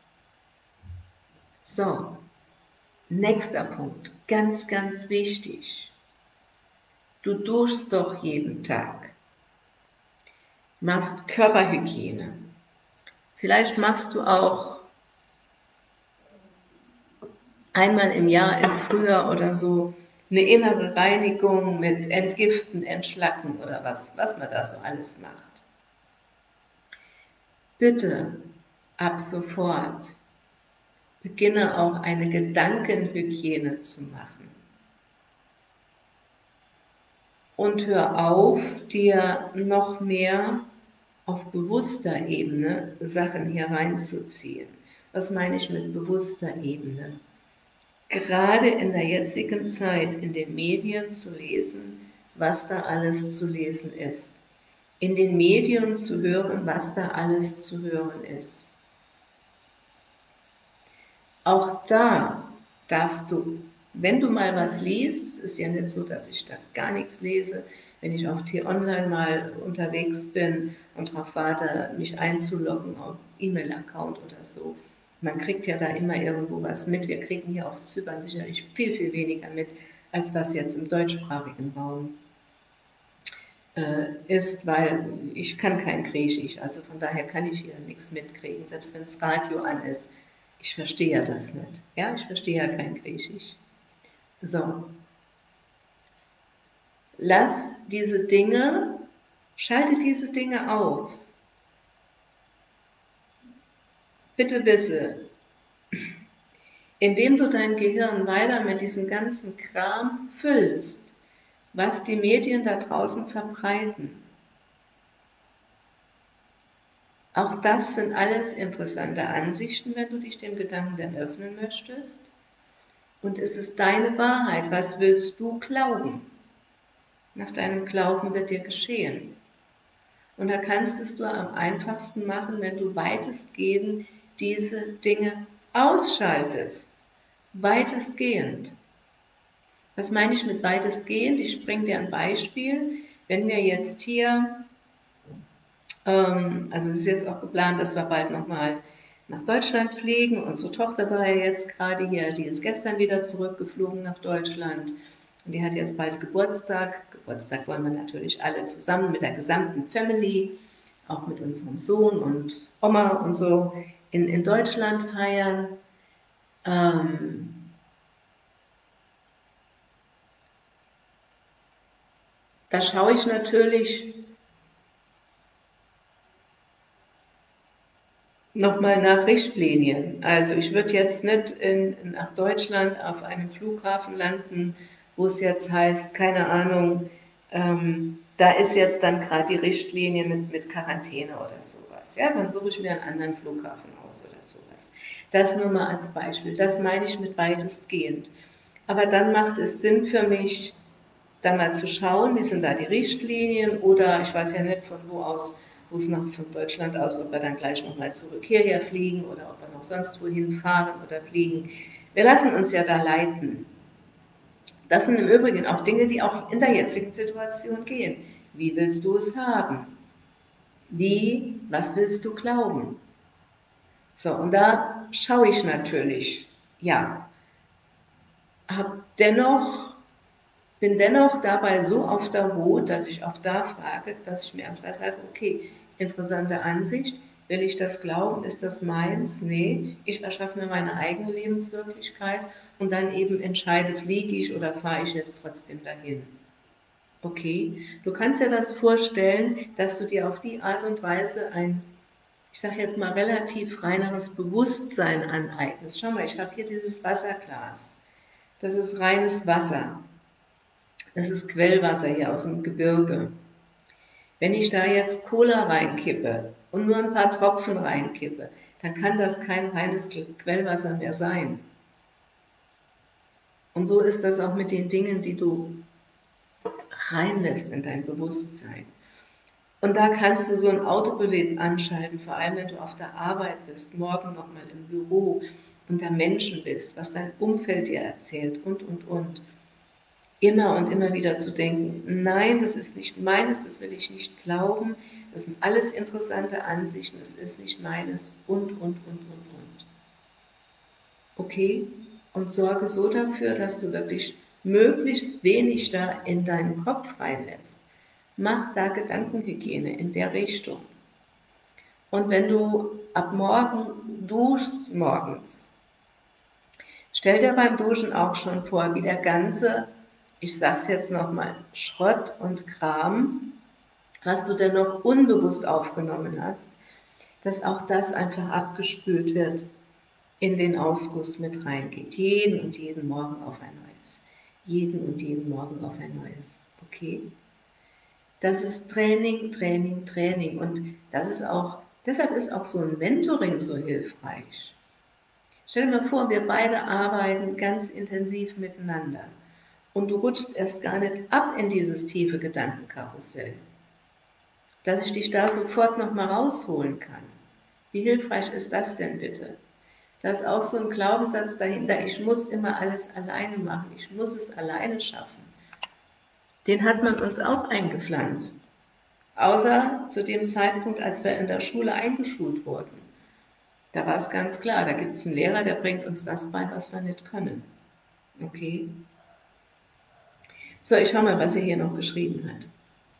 So, nächster Punkt, ganz, ganz wichtig. Du duschst doch jeden Tag, machst Körperhygiene. Vielleicht machst du auch einmal im Jahr im Frühjahr oder so eine innere Reinigung mit Entgiften, Entschlacken oder was man da so alles macht. Bitte ab sofort beginne auch eine Gedankenhygiene zu machen. Und hör auf, dir noch mehr auf bewusster Ebene Sachen hier reinzuziehen. Was meine ich mit bewusster Ebene? Gerade in der jetzigen Zeit in den Medien zu lesen, was da alles zu lesen ist. In den Medien zu hören, was da alles zu hören ist. Auch da darfst du, wenn du mal was liest, es ist ja nicht so, dass ich da gar nichts lese, wenn ich auf T-Online mal unterwegs bin und darauf warte, mich einzuloggen auf E-Mail-Account oder so. Man kriegt ja da immer irgendwo was mit. Wir kriegen hier auf Zypern sicherlich viel, viel weniger mit, als was jetzt im deutschsprachigen Raum ist, weil ich kann kein Griechisch, also von daher kann ich hier nichts mitkriegen, selbst wenn das Radio an ist. Ich verstehe ja das nicht. Ja, ich verstehe ja kein Griechisch. So, lass diese Dinge, schalte diese Dinge aus. Bitte wisse, indem du dein Gehirn weiter mit diesem ganzen Kram füllst, was die Medien da draußen verbreiten. Auch das sind alles interessante Ansichten, wenn du dich dem Gedanken dann öffnen möchtest. Und es ist deine Wahrheit. Was willst du glauben? Nach deinem Glauben wird dir geschehen. Und da kannst du es am einfachsten machen, wenn du weitestgehend diese Dinge ausschaltest. Weitestgehend. Was meine ich mit weitestgehend? Ich bringe dir ein Beispiel. Wenn wir jetzt hier, also es ist jetzt auch geplant, dass wir bald nochmal nach Deutschland fliegen. Unsere Tochter war ja jetzt gerade hier, die ist gestern wieder zurückgeflogen nach Deutschland. Und die hat jetzt bald Geburtstag. Geburtstag wollen wir natürlich alle zusammen mit der gesamten Family, auch mit unserem Sohn und Oma und so, in Deutschland feiern. Da schaue ich natürlich nochmal nach Richtlinien. Also ich würde jetzt nicht nach Deutschland auf einem Flughafen landen, wo es jetzt heißt, keine Ahnung, da ist jetzt dann gerade die Richtlinie mit Quarantäne oder sowas. Ja, dann suche ich mir einen anderen Flughafen aus oder sowas. Das nur mal als Beispiel. Das meine ich mit weitestgehend. Aber dann macht es Sinn für mich, da mal zu schauen, wie sind da die Richtlinien, oder ich weiß ja nicht von wo aus, wo es noch von Deutschland aus, ob wir dann gleich nochmal zurück hierher fliegen oder ob wir noch sonst wohin fahren oder fliegen. Wir lassen uns ja da leiten. Das sind im Übrigen auch Dinge, die auch in der jetzigen Situation gehen. Wie willst du es haben? Was willst du glauben? So, und da schaue ich natürlich, ja, bin dennoch dabei so auf der Hut, dass ich auch da frage, dass ich mir einfach sage, okay, interessante Ansicht, will ich das glauben, ist das meins? Nee, ich erschaffe mir meine eigene Lebenswirklichkeit und dann eben entscheide, fliege ich oder fahre ich jetzt trotzdem dahin. Okay, du kannst dir das vorstellen, dass du dir auf die Art und Weise ein, ich sage jetzt mal, relativ reineres Bewusstsein aneignest. Schau mal, ich habe hier dieses Wasserglas. Das ist reines Wasser. Das ist Quellwasser hier aus dem Gebirge. Wenn ich da jetzt Cola reinkippe und nur ein paar Tropfen reinkippe, dann kann das kein reines Quellwasser mehr sein. Und so ist das auch mit den Dingen, die du reinlässt in dein Bewusstsein. Und da kannst du so ein Autopilot anschalten, vor allem wenn du auf der Arbeit bist, morgen nochmal im Büro, unter Menschen bist, was dein Umfeld dir erzählt und. Immer und immer wieder zu denken, nein, das ist nicht meines, das will ich nicht glauben, das sind alles interessante Ansichten, das ist nicht meines und. Okay? Und sorge so dafür, dass du wirklich möglichst wenig da in deinen Kopf reinlässt. Mach da Gedankenhygiene in der Richtung. Und wenn du ab morgen duschst morgens, stell dir beim Duschen auch schon vor, wie der ganze, ich sag's jetzt nochmal, Schrott und Kram, was du denn noch unbewusst aufgenommen hast, dass auch das einfach abgespült wird, in den Ausguss mit reingeht. Jeden und jeden Morgen auf ein neues. Jeden und jeden Morgen auf ein neues. Okay? Das ist Training, Training, Training. Und das ist auch, deshalb ist auch so ein Mentoring so hilfreich. Stell dir mal vor, wir beide arbeiten ganz intensiv miteinander und du rutschst erst gar nicht ab in dieses tiefe Gedankenkarussell, dass ich dich da sofort nochmal rausholen kann. Wie hilfreich ist das denn bitte? Da ist auch so ein Glaubenssatz dahinter, ich muss immer alles alleine machen, ich muss es alleine schaffen. Den hat man uns auch eingepflanzt, außer zu dem Zeitpunkt, als wir in der Schule eingeschult wurden. Da war es ganz klar, da gibt es einen Lehrer, der bringt uns das bei, was wir nicht können. Okay? So, ich schau mal, was er hier noch geschrieben hat.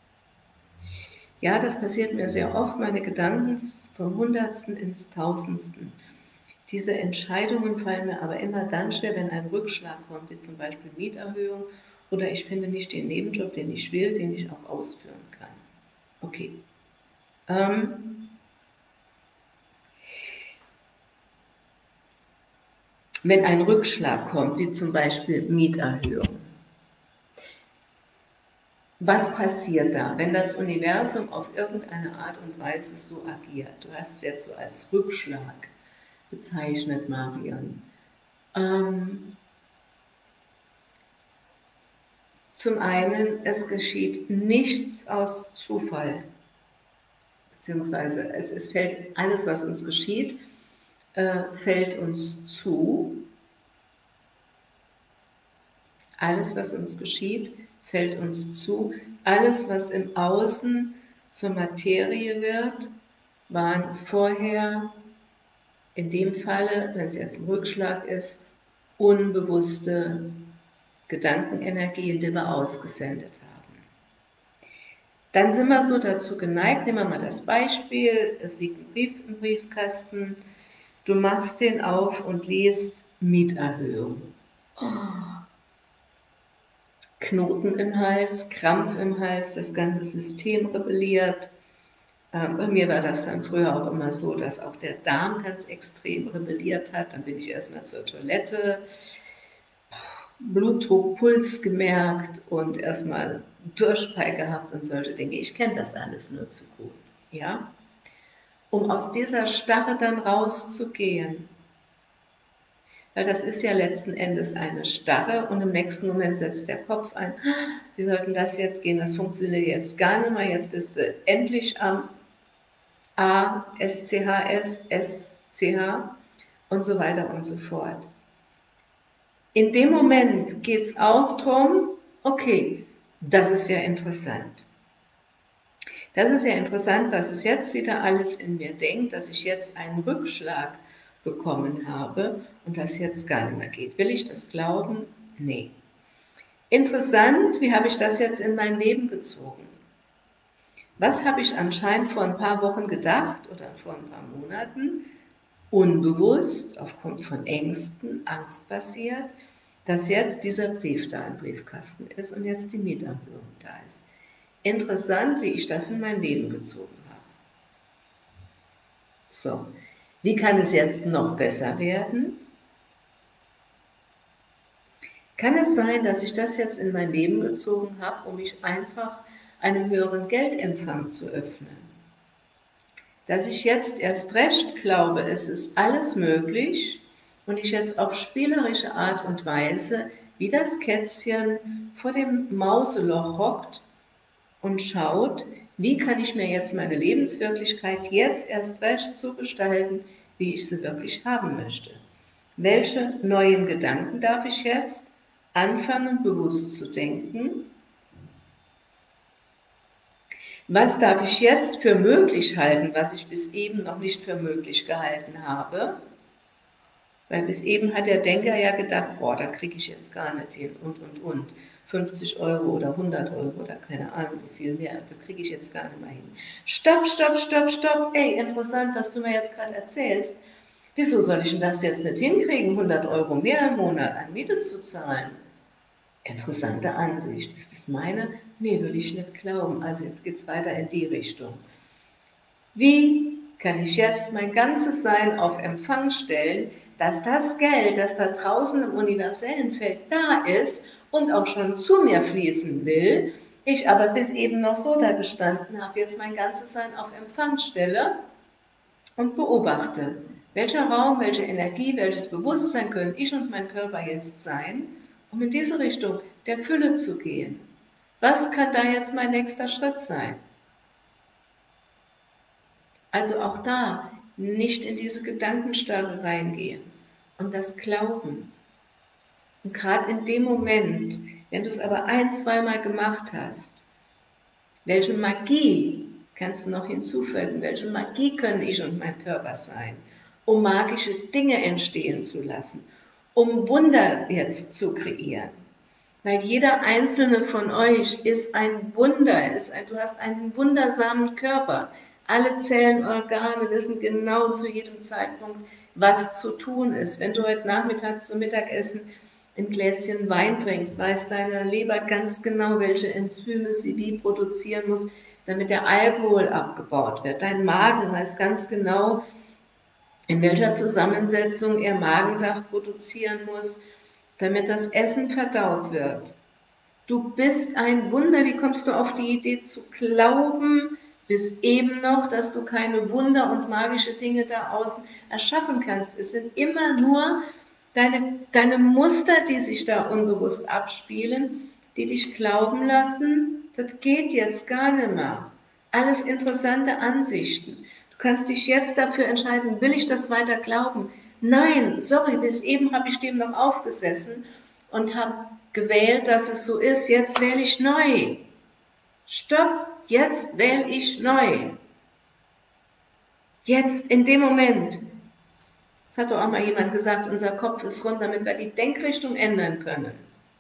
Ja, das passiert mir sehr oft, meine Gedanken vom Hundertsten ins Tausendsten. Diese Entscheidungen fallen mir aber immer dann schwer, wenn ein Rückschlag kommt, wie zum Beispiel Mieterhöhung oder ich finde nicht den Nebenjob, den ich will, den ich auch ausführen kann. Okay. Wenn ein Rückschlag kommt, wie zum Beispiel Mieterhöhung, was passiert da, wenn das Universum auf irgendeine Art und Weise so agiert? Du hast es jetzt so als Rückschlag bezeichnet, Marion. Zum einen, es geschieht nichts aus Zufall, beziehungsweise es fällt alles, was uns geschieht, fällt uns zu. Alles, was uns geschieht, fällt uns zu. Alles, was im Außen zur Materie wird, waren vorher, in dem Falle, wenn es jetzt ein Rückschlag ist, unbewusste Gedankenenergien, die wir ausgesendet haben. Dann sind wir so dazu geneigt, nehmen wir mal das Beispiel, es liegt ein Brief im Briefkasten, du machst den auf und liest Mieterhöhung. Knoten im Hals, Krampf im Hals, das ganze System rebelliert. Bei mir war das dann früher auch immer so, dass auch der Darm ganz extrem rebelliert hat. Dann bin ich erstmal zur Toilette, Blutdruck, Puls gemerkt und erstmal Durchfall gehabt und solche Dinge. Ich kenne das alles nur zu gut. Ja? Um aus dieser Starre dann rauszugehen, weil das ist ja letzten Endes eine Starre und im nächsten Moment setzt der Kopf ein, wie sollten das jetzt gehen, das funktioniert jetzt gar nicht mehr, jetzt bist du endlich am A, SCHS, SCH und so weiter und so fort. In dem Moment geht es auch darum, okay, das ist ja interessant. Das ist ja interessant, dass es jetzt wieder alles in mir denkt, dass ich jetzt einen Rückschlag bekommen habe und das jetzt gar nicht mehr geht. Will ich das glauben? Nee. Interessant, wie habe ich das jetzt in mein Leben gezogen? Was habe ich anscheinend vor ein paar Wochen gedacht oder vor ein paar Monaten, unbewusst, aufgrund von Ängsten, angstbasiert, dass jetzt dieser Brief da im Briefkasten ist und jetzt die Mieterhöhung da ist. Interessant, wie ich das in mein Leben gezogen habe. So, wie kann es jetzt noch besser werden? Kann es sein, dass ich das jetzt in mein Leben gezogen habe, um mich einfach einem höheren Geldempfang zu öffnen? Dass ich jetzt erst recht glaube, es ist alles möglich und ich jetzt auf spielerische Art und Weise wie das Kätzchen vor dem Mauseloch hockt und schaut, wie kann ich mir jetzt meine Lebenswirklichkeit jetzt erst recht so gestalten, wie ich sie wirklich haben möchte. Welche neuen Gedanken darf ich jetzt anfangen, bewusst zu denken? Was darf ich jetzt für möglich halten, was ich bis eben noch nicht für möglich gehalten habe? Weil bis eben hat der Denker ja gedacht, boah, das kriege ich jetzt gar nicht hin und. 50 Euro oder 100 Euro oder keine Ahnung wie viel mehr, das kriege ich jetzt gar nicht mehr hin. Stopp, stopp, stopp, stopp, ey, interessant, was du mir jetzt gerade erzählst. Wieso soll ich denn das jetzt nicht hinkriegen, 100 Euro mehr im Monat an Miete zu zahlen? Interessante Ansicht. Ist das meine? Nee, würde ich nicht glauben. Also jetzt geht es weiter in die Richtung. Wie kann ich jetzt mein ganzes Sein auf Empfang stellen, dass das Geld, das da draußen im universellen Feld da ist und auch schon zu mir fließen will, ich aber bis eben noch so da gestanden habe, jetzt mein ganzes Sein auf Empfang stelle und beobachte, welcher Raum, welche Energie, welches Bewusstsein können ich und mein Körper jetzt sein, um in diese Richtung der Fülle zu gehen. Was kann da jetzt mein nächster Schritt sein? Also auch da nicht in diese Gedankenstarre reingehen und das Glauben. Und gerade in dem Moment, wenn du es aber ein-, zweimal gemacht hast, welche Magie kannst du noch hinzufügen? Welche Magie können ich und mein Körper sein, um magische Dinge entstehen zu lassen, um Wunder jetzt zu kreieren? Weil jeder einzelne von euch ist ein Wunder, du hast einen wundersamen Körper. Alle Zellen, Organe wissen genau zu jedem Zeitpunkt, was zu tun ist. Wenn du heute Nachmittag zum Mittagessen ein Gläschen Wein trinkst, weiß deine Leber ganz genau, welche Enzyme sie wie produzieren muss, damit der Alkohol abgebaut wird. Dein Magen weiß ganz genau, in welcher Zusammensetzung er Magensaft produzieren muss, damit das Essen verdaut wird. Du bist ein Wunder. Wie kommst du auf die Idee zu glauben, bis eben noch, dass du keine Wunder und magische Dinge da außen erschaffen kannst? Es sind immer nur deine Muster, die sich da unbewusst abspielen, die dich glauben lassen, das geht jetzt gar nicht mehr. Alles interessante Ansichten. Du kannst dich jetzt dafür entscheiden, will ich das weiter glauben? Nein, sorry, bis eben habe ich dem noch aufgesessen und habe gewählt, dass es so ist. Jetzt wähle ich neu. Stopp, jetzt wähle ich neu. Jetzt, in dem Moment. Das hat doch auch mal jemand gesagt, unser Kopf ist rund, damit wir die Denkrichtung ändern können.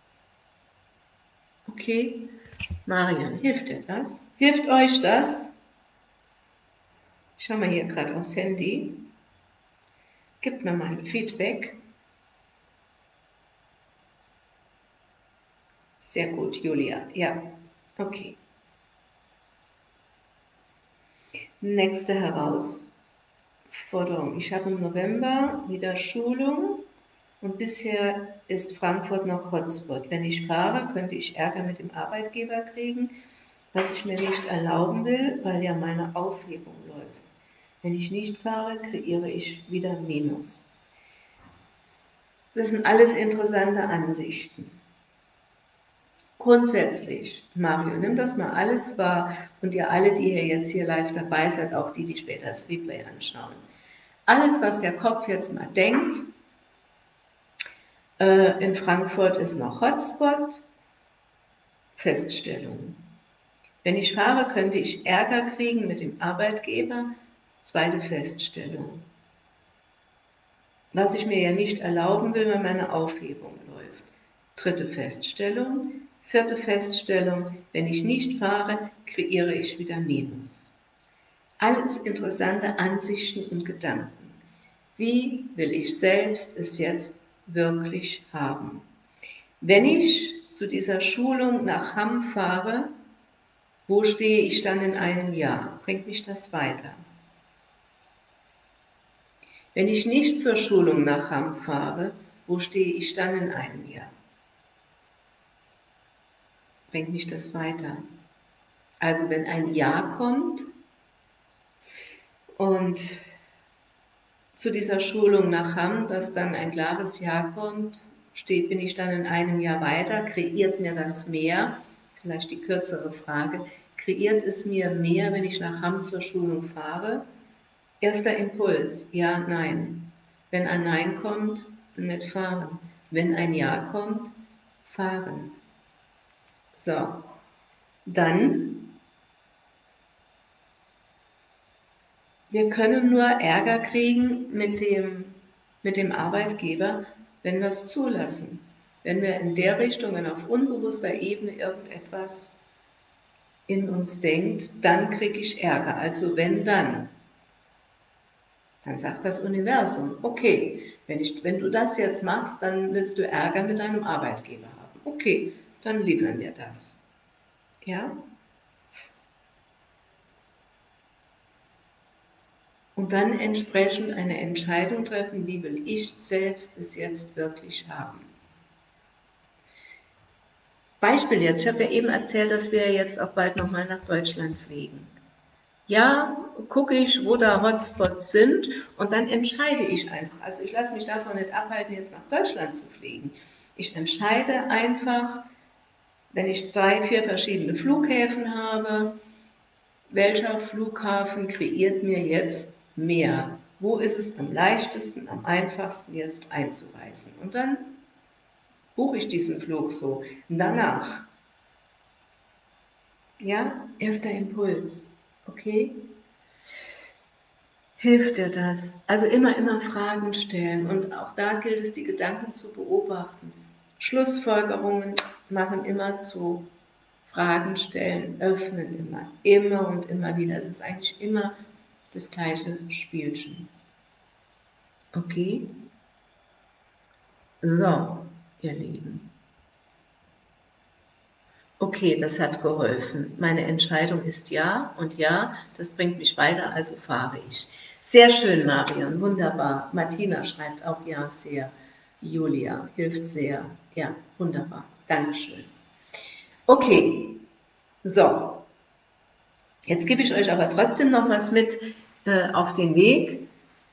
Okay, Marian, hilft dir das? Hilft euch das? Ich schaue mal hier gerade aufs Handy. Gib mir mal ein Feedback. Sehr gut, Julia. Ja, okay. Nächste Herausforderung. Ich habe im November wieder Schulung und bisher ist Frankfurt noch Hotspot. Wenn ich fahre, könnte ich Ärger mit dem Arbeitgeber kriegen, was ich mir nicht erlauben will, weil ja meine Aufhebung läuft. Wenn ich nicht fahre, kreiere ich wieder Minus. Das sind alles interessante Ansichten. Grundsätzlich, Mario, nimm das mal alles wahr und ihr alle, die ihr jetzt hier live dabei seid, auch die, die später das Replay anschauen. Alles, was der Kopf jetzt mal denkt, in Frankfurt ist noch Hotspot, Feststellung. Wenn ich fahre, könnte ich Ärger kriegen mit dem Arbeitgeber, zweite Feststellung. Was ich mir ja nicht erlauben will, wenn meine Aufhebung läuft. Dritte Feststellung. Vierte Feststellung, wenn ich nicht fahre, kreiere ich wieder Minus. Alles interessante Ansichten und Gedanken. Wie will ich selbst es jetzt wirklich haben? Wenn ich zu dieser Schulung nach Hamm fahre, wo stehe ich dann in einem Jahr? Bringt mich das weiter? Wenn ich nicht zur Schulung nach Hamm fahre, wo stehe ich dann in einem Jahr? Bringt mich das weiter? Also wenn ein Jahr kommt und zu dieser Schulung nach Hamm, dass dann ein klares Ja kommt, bin ich dann in einem Jahr weiter? Kreiert mir das mehr? Das ist vielleicht die kürzere Frage. Kreiert es mir mehr, wenn ich nach Hamm zur Schulung fahre? Erster Impuls, ja, nein. Wenn ein Nein kommt, nicht fahren. Wenn ein Ja kommt, fahren. So, dann, wir können nur Ärger kriegen mit dem Arbeitgeber, wenn wir es zulassen. Wenn wir in der Richtung, wenn auf unbewusster Ebene irgendetwas in uns denkt, dann kriege ich Ärger. Also wenn dann sagt das Universum, okay, wenn du das jetzt machst, dann willst du Ärger mit deinem Arbeitgeber haben. Okay, dann liefern wir das. Ja? Und dann entsprechend eine Entscheidung treffen, wie will ich selbst es jetzt wirklich haben. Beispiel jetzt, ich habe ja eben erzählt, dass wir jetzt auch bald nochmal nach Deutschland fliegen. Ja, gucke ich, wo da Hotspots sind und dann entscheide ich einfach. Also ich lasse mich davon nicht abhalten, jetzt nach Deutschland zu fliegen. Ich entscheide einfach, wenn ich 3, 4 verschiedene Flughäfen habe, welcher Flughafen kreiert mir jetzt mehr? Wo ist es am leichtesten, am einfachsten jetzt einzureisen? Und dann buche ich diesen Flug so. Danach, ja, erster Impuls, okay? Hilft dir das? Also immer Fragen stellen und auch da gilt es, die Gedanken zu beobachten. Schlussfolgerungen machen immer zu, Fragen stellen, öffnen immer und immer wieder. Es ist eigentlich immer das gleiche Spielchen. Okay? So, ihr Lieben. Okay, das hat geholfen. Meine Entscheidung ist ja und ja, das bringt mich weiter, also fahre ich. Sehr schön, Marion, wunderbar. Martina schreibt auch ja, sehr. Julia hilft sehr. Ja, wunderbar. Dankeschön. Okay, so. Jetzt gebe ich euch aber trotzdem noch was mit auf den Weg.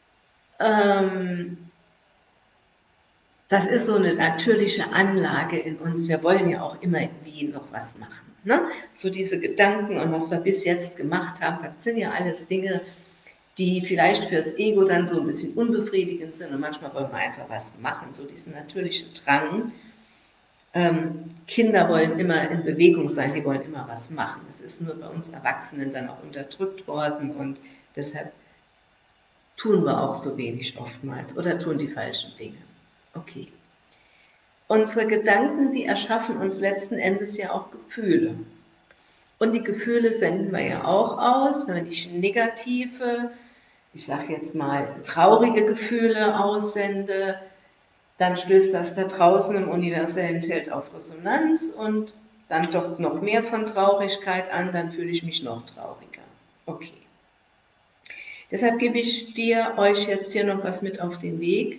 Das ist so eine natürliche Anlage in uns. Wir wollen ja auch immer irgendwie noch was machen. Ne? So diese Gedanken und was wir bis jetzt gemacht haben, das sind ja alles Dinge, die vielleicht fürs Ego dann so ein bisschen unbefriedigend sind und manchmal wollen wir einfach was machen, so diesen natürlichen Drang. Kinder wollen immer in Bewegung sein, die wollen immer was machen. Das ist nur bei uns Erwachsenen dann auch unterdrückt worden und deshalb tun wir auch so wenig oftmals oder tun die falschen Dinge. Okay. Unsere Gedanken, die erschaffen uns letzten Endes ja auch Gefühle. Und die Gefühle senden wir ja auch aus, wenn ich negative, ich sage jetzt mal traurige Gefühle aussende, dann stößt das da draußen im universellen Feld auf Resonanz und dann doch noch mehr von Traurigkeit an, dann fühle ich mich noch trauriger. Okay. Deshalb gebe ich euch jetzt hier noch was mit auf den Weg,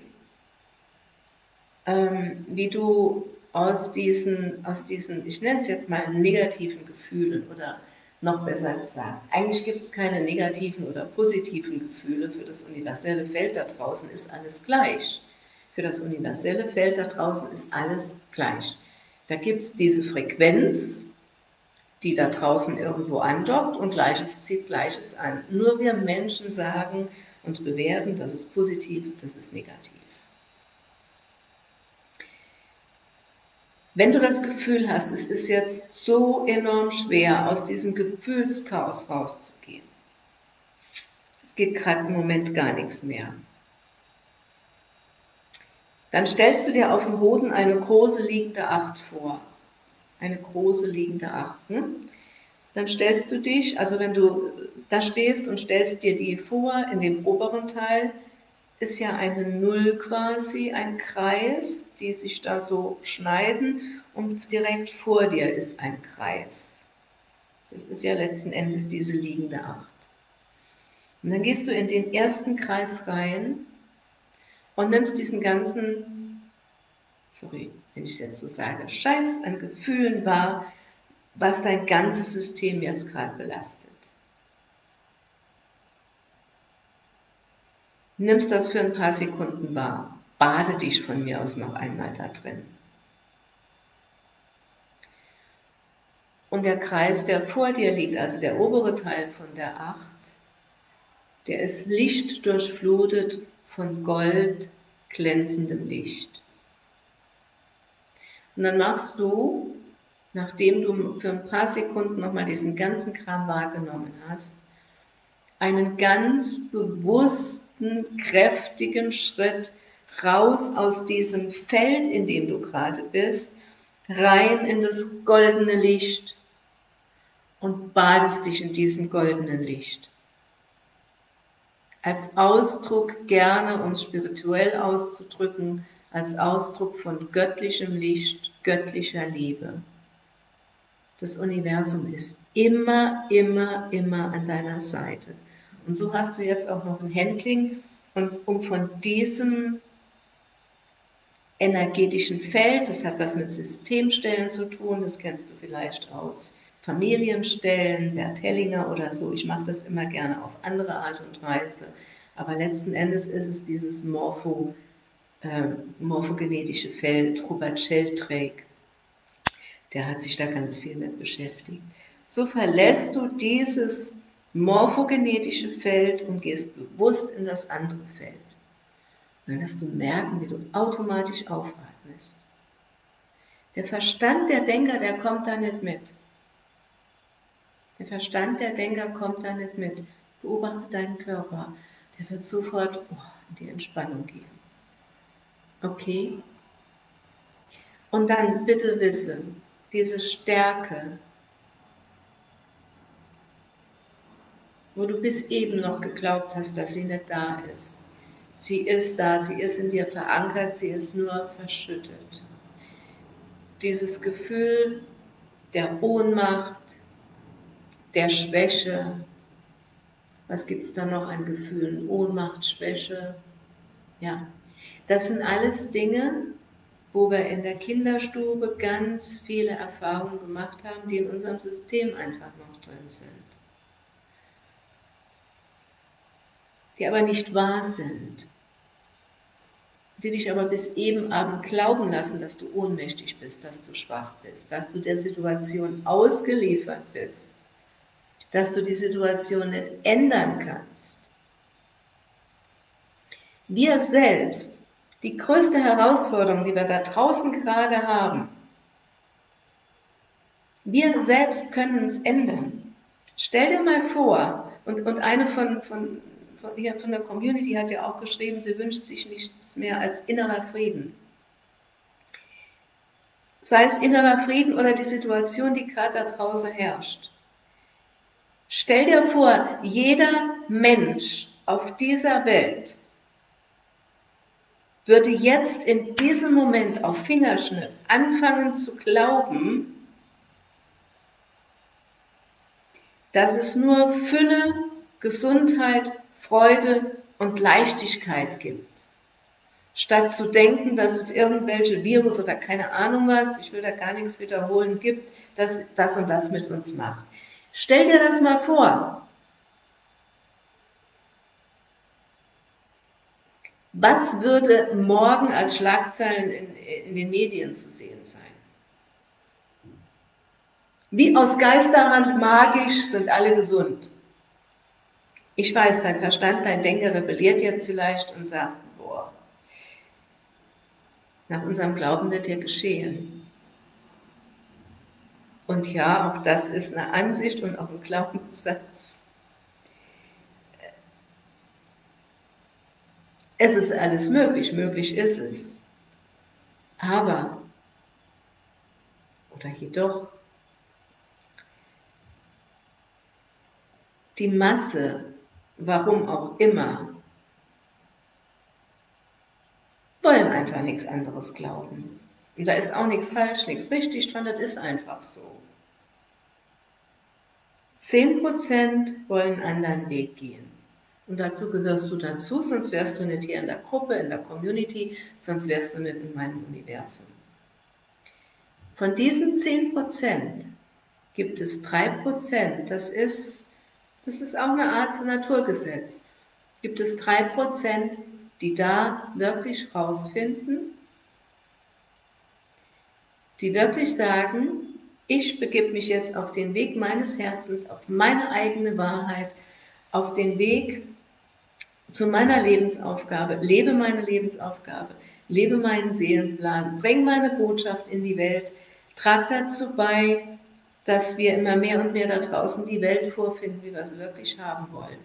wie du aus diesen, ich nenne es jetzt mal negativen Gefühlen oder noch besser gesagt, eigentlich gibt es keine negativen oder positiven Gefühle. Für das universelle Feld da draußen ist alles gleich. Für das universelle Feld da draußen ist alles gleich. Da gibt es diese Frequenz, die da draußen irgendwo andockt und Gleiches zieht Gleiches an. Nur wir Menschen sagen und bewerten, das ist positiv, das ist negativ. Wenn du das Gefühl hast, es ist jetzt so enorm schwer, aus diesem Gefühlschaos rauszugehen, es geht gerade im Moment gar nichts mehr, dann stellst du dir auf dem Boden eine große liegende Acht vor. Eine große liegende Acht. Dann stellst du dich, also wenn du da stehst und stellst dir die vor, in dem oberen Teil ist ja eine Null quasi, ein Kreis, die sich da so schneiden und direkt vor dir ist ein Kreis. Das ist ja letzten Endes diese liegende Acht. Und dann gehst du in den ersten Kreis rein und nimmst diesen ganzen, sorry, wenn ich es jetzt so sage, Scheiß an Gefühlen wahr, was dein ganzes System jetzt gerade belastet. Nimmst das für ein paar Sekunden wahr. bade dich von mir aus noch einmal da drin. Und der Kreis, der vor dir liegt, also der obere Teil von der 8, der ist lichtdurchflutet von gold glänzendem Licht. Und dann machst du, nachdem du für ein paar Sekunden nochmal diesen ganzen Kram wahrgenommen hast, einen ganz bewussten, kräftigen Schritt raus aus diesem Feld, in dem du gerade bist, rein in das goldene Licht und badest dich in diesem goldenen Licht. Als Ausdruck gerne, um es spirituell auszudrücken, als Ausdruck von göttlichem Licht, göttlicher Liebe. Das Universum ist immer, immer, immer an deiner Seite. Und so hast du jetzt auch noch ein Handling, um von diesem energetischen Feld, das hat was mit Systemstellen zu tun, das kennst du vielleicht aus Familienstellen, Bert Hellinger oder so. Ich mache das immer gerne auf andere Art und Weise. Aber letzten Endes ist es dieses morphogenetische Feld. Robert Sheldrake, der hat sich da ganz viel mit beschäftigt. So verlässt du dieses morphogenetische Feld und gehst bewusst in das andere Feld. Dann wirst du merken, wie du automatisch aufatmest. Der Verstand der Denker, der kommt da nicht mit. Der Verstand der Denker kommt da nicht mit. Beobachte deinen Körper. Der wird sofort in die Entspannung gehen. Okay? Und dann bitte wisse, diese Stärke, wo du bis eben noch geglaubt hast, dass sie nicht da ist. Sie ist da, sie ist in dir verankert, sie ist nur verschüttet. Dieses Gefühl der Ohnmacht, der Schwäche, was gibt es da noch an Gefühlen? Ohnmacht, Schwäche, ja. Das sind alles Dinge, wo wir in der Kinderstube ganz viele Erfahrungen gemacht haben, die in unserem System einfach noch drin sind. Die aber nicht wahr sind. Die dich aber bis eben Abend glauben lassen, dass du ohnmächtig bist, dass du schwach bist, dass du der Situation ausgeliefert bist, dass du die Situation nicht ändern kannst. Wir selbst, die größte Herausforderung, die wir da draußen gerade haben, wir selbst können es ändern. Stell dir mal vor, und eine von der Community hat ja auch geschrieben, sie wünscht sich nichts mehr als innerer Frieden. Sei es innerer Frieden oder die Situation, die gerade da draußen herrscht. Stell dir vor, jeder Mensch auf dieser Welt würde jetzt in diesem Moment auf Fingerschnitt anfangen zu glauben, dass es nur Fülle, Gesundheit, Freude und Leichtigkeit gibt. Statt zu denken, dass es irgendwelche Virus oder keine Ahnung was, ich will da gar nichts wiederholen, gibt, das und das mit uns macht. Stell dir das mal vor. Was würde morgen als Schlagzeilen in den Medien zu sehen sein? Wie aus Geisterhand magisch sind alle gesund. Ich weiß, dein Verstand, dein Denker rebelliert jetzt vielleicht und sagt, boah, nach unserem Glauben wird ja geschehen. Und ja, auch das ist eine Ansicht und auch ein Glaubenssatz. Es ist alles möglich, möglich ist es. Aber, oder jedoch, die Masse, warum auch immer, wollen einfach nichts anderes glauben. Und da ist auch nichts falsch, nichts richtig dran, das ist einfach so. 10% wollen einen anderen Weg gehen. Und dazu gehörst du dazu, sonst wärst du nicht hier in der Gruppe, in der Community, sonst wärst du nicht in meinem Universum. Von diesen 10% gibt es 3%, das ist auch eine Art Naturgesetz, gibt es 3%, die da wirklich rausfinden, die wirklich sagen, ich begebe mich jetzt auf den Weg meines Herzens, auf meine eigene Wahrheit, auf den Weg zu meiner Lebensaufgabe, lebe meine Lebensaufgabe, lebe meinen Seelenplan, bring meine Botschaft in die Welt, trag dazu bei, dass wir immer mehr und mehr da draußen die Welt vorfinden, wie wir sie wirklich haben wollen.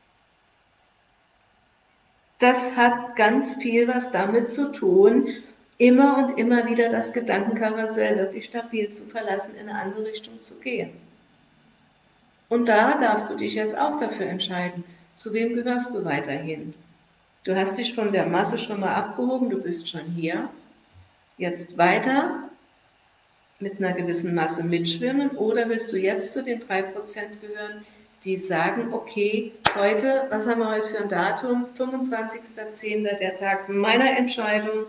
Das hat ganz viel was damit zu tun, immer und immer wieder das Gedankenkarussell wirklich stabil zu verlassen, in eine andere Richtung zu gehen. Und da darfst du dich jetzt auch dafür entscheiden, zu wem gehörst du weiterhin. Du hast dich von der Masse schon mal abgehoben, du bist schon hier. Jetzt weiter mit einer gewissen Masse mitschwimmen oder willst du jetzt zu den 3% gehören, die sagen, okay, heute, was haben wir heute für ein Datum? 25.10., der Tag meiner Entscheidung.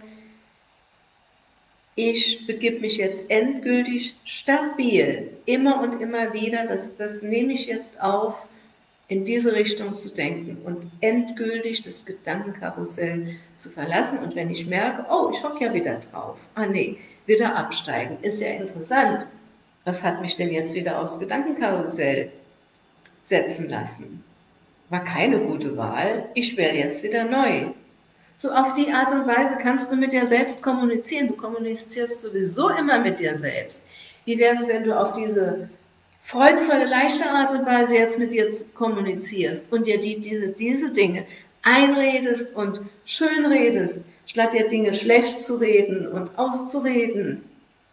Ich begebe mich jetzt endgültig stabil, immer und immer wieder, das nehme ich jetzt auf, in diese Richtung zu denken und endgültig das Gedankenkarussell zu verlassen. Und wenn ich merke, oh, ich hocke ja wieder drauf, nee, wieder absteigen, ist ja interessant. Was hat mich denn jetzt wieder aufs Gedankenkarussell setzen lassen? War keine gute Wahl, ich wähle jetzt wieder neu. So auf die Art und Weise kannst du mit dir selbst kommunizieren. Du kommunizierst sowieso immer mit dir selbst. Wie wäre es, wenn du auf diese freudvolle, leichte Art und Weise jetzt mit dir kommunizierst und dir diese Dinge einredest und schön redest, statt dir Dinge schlecht zu reden und auszureden?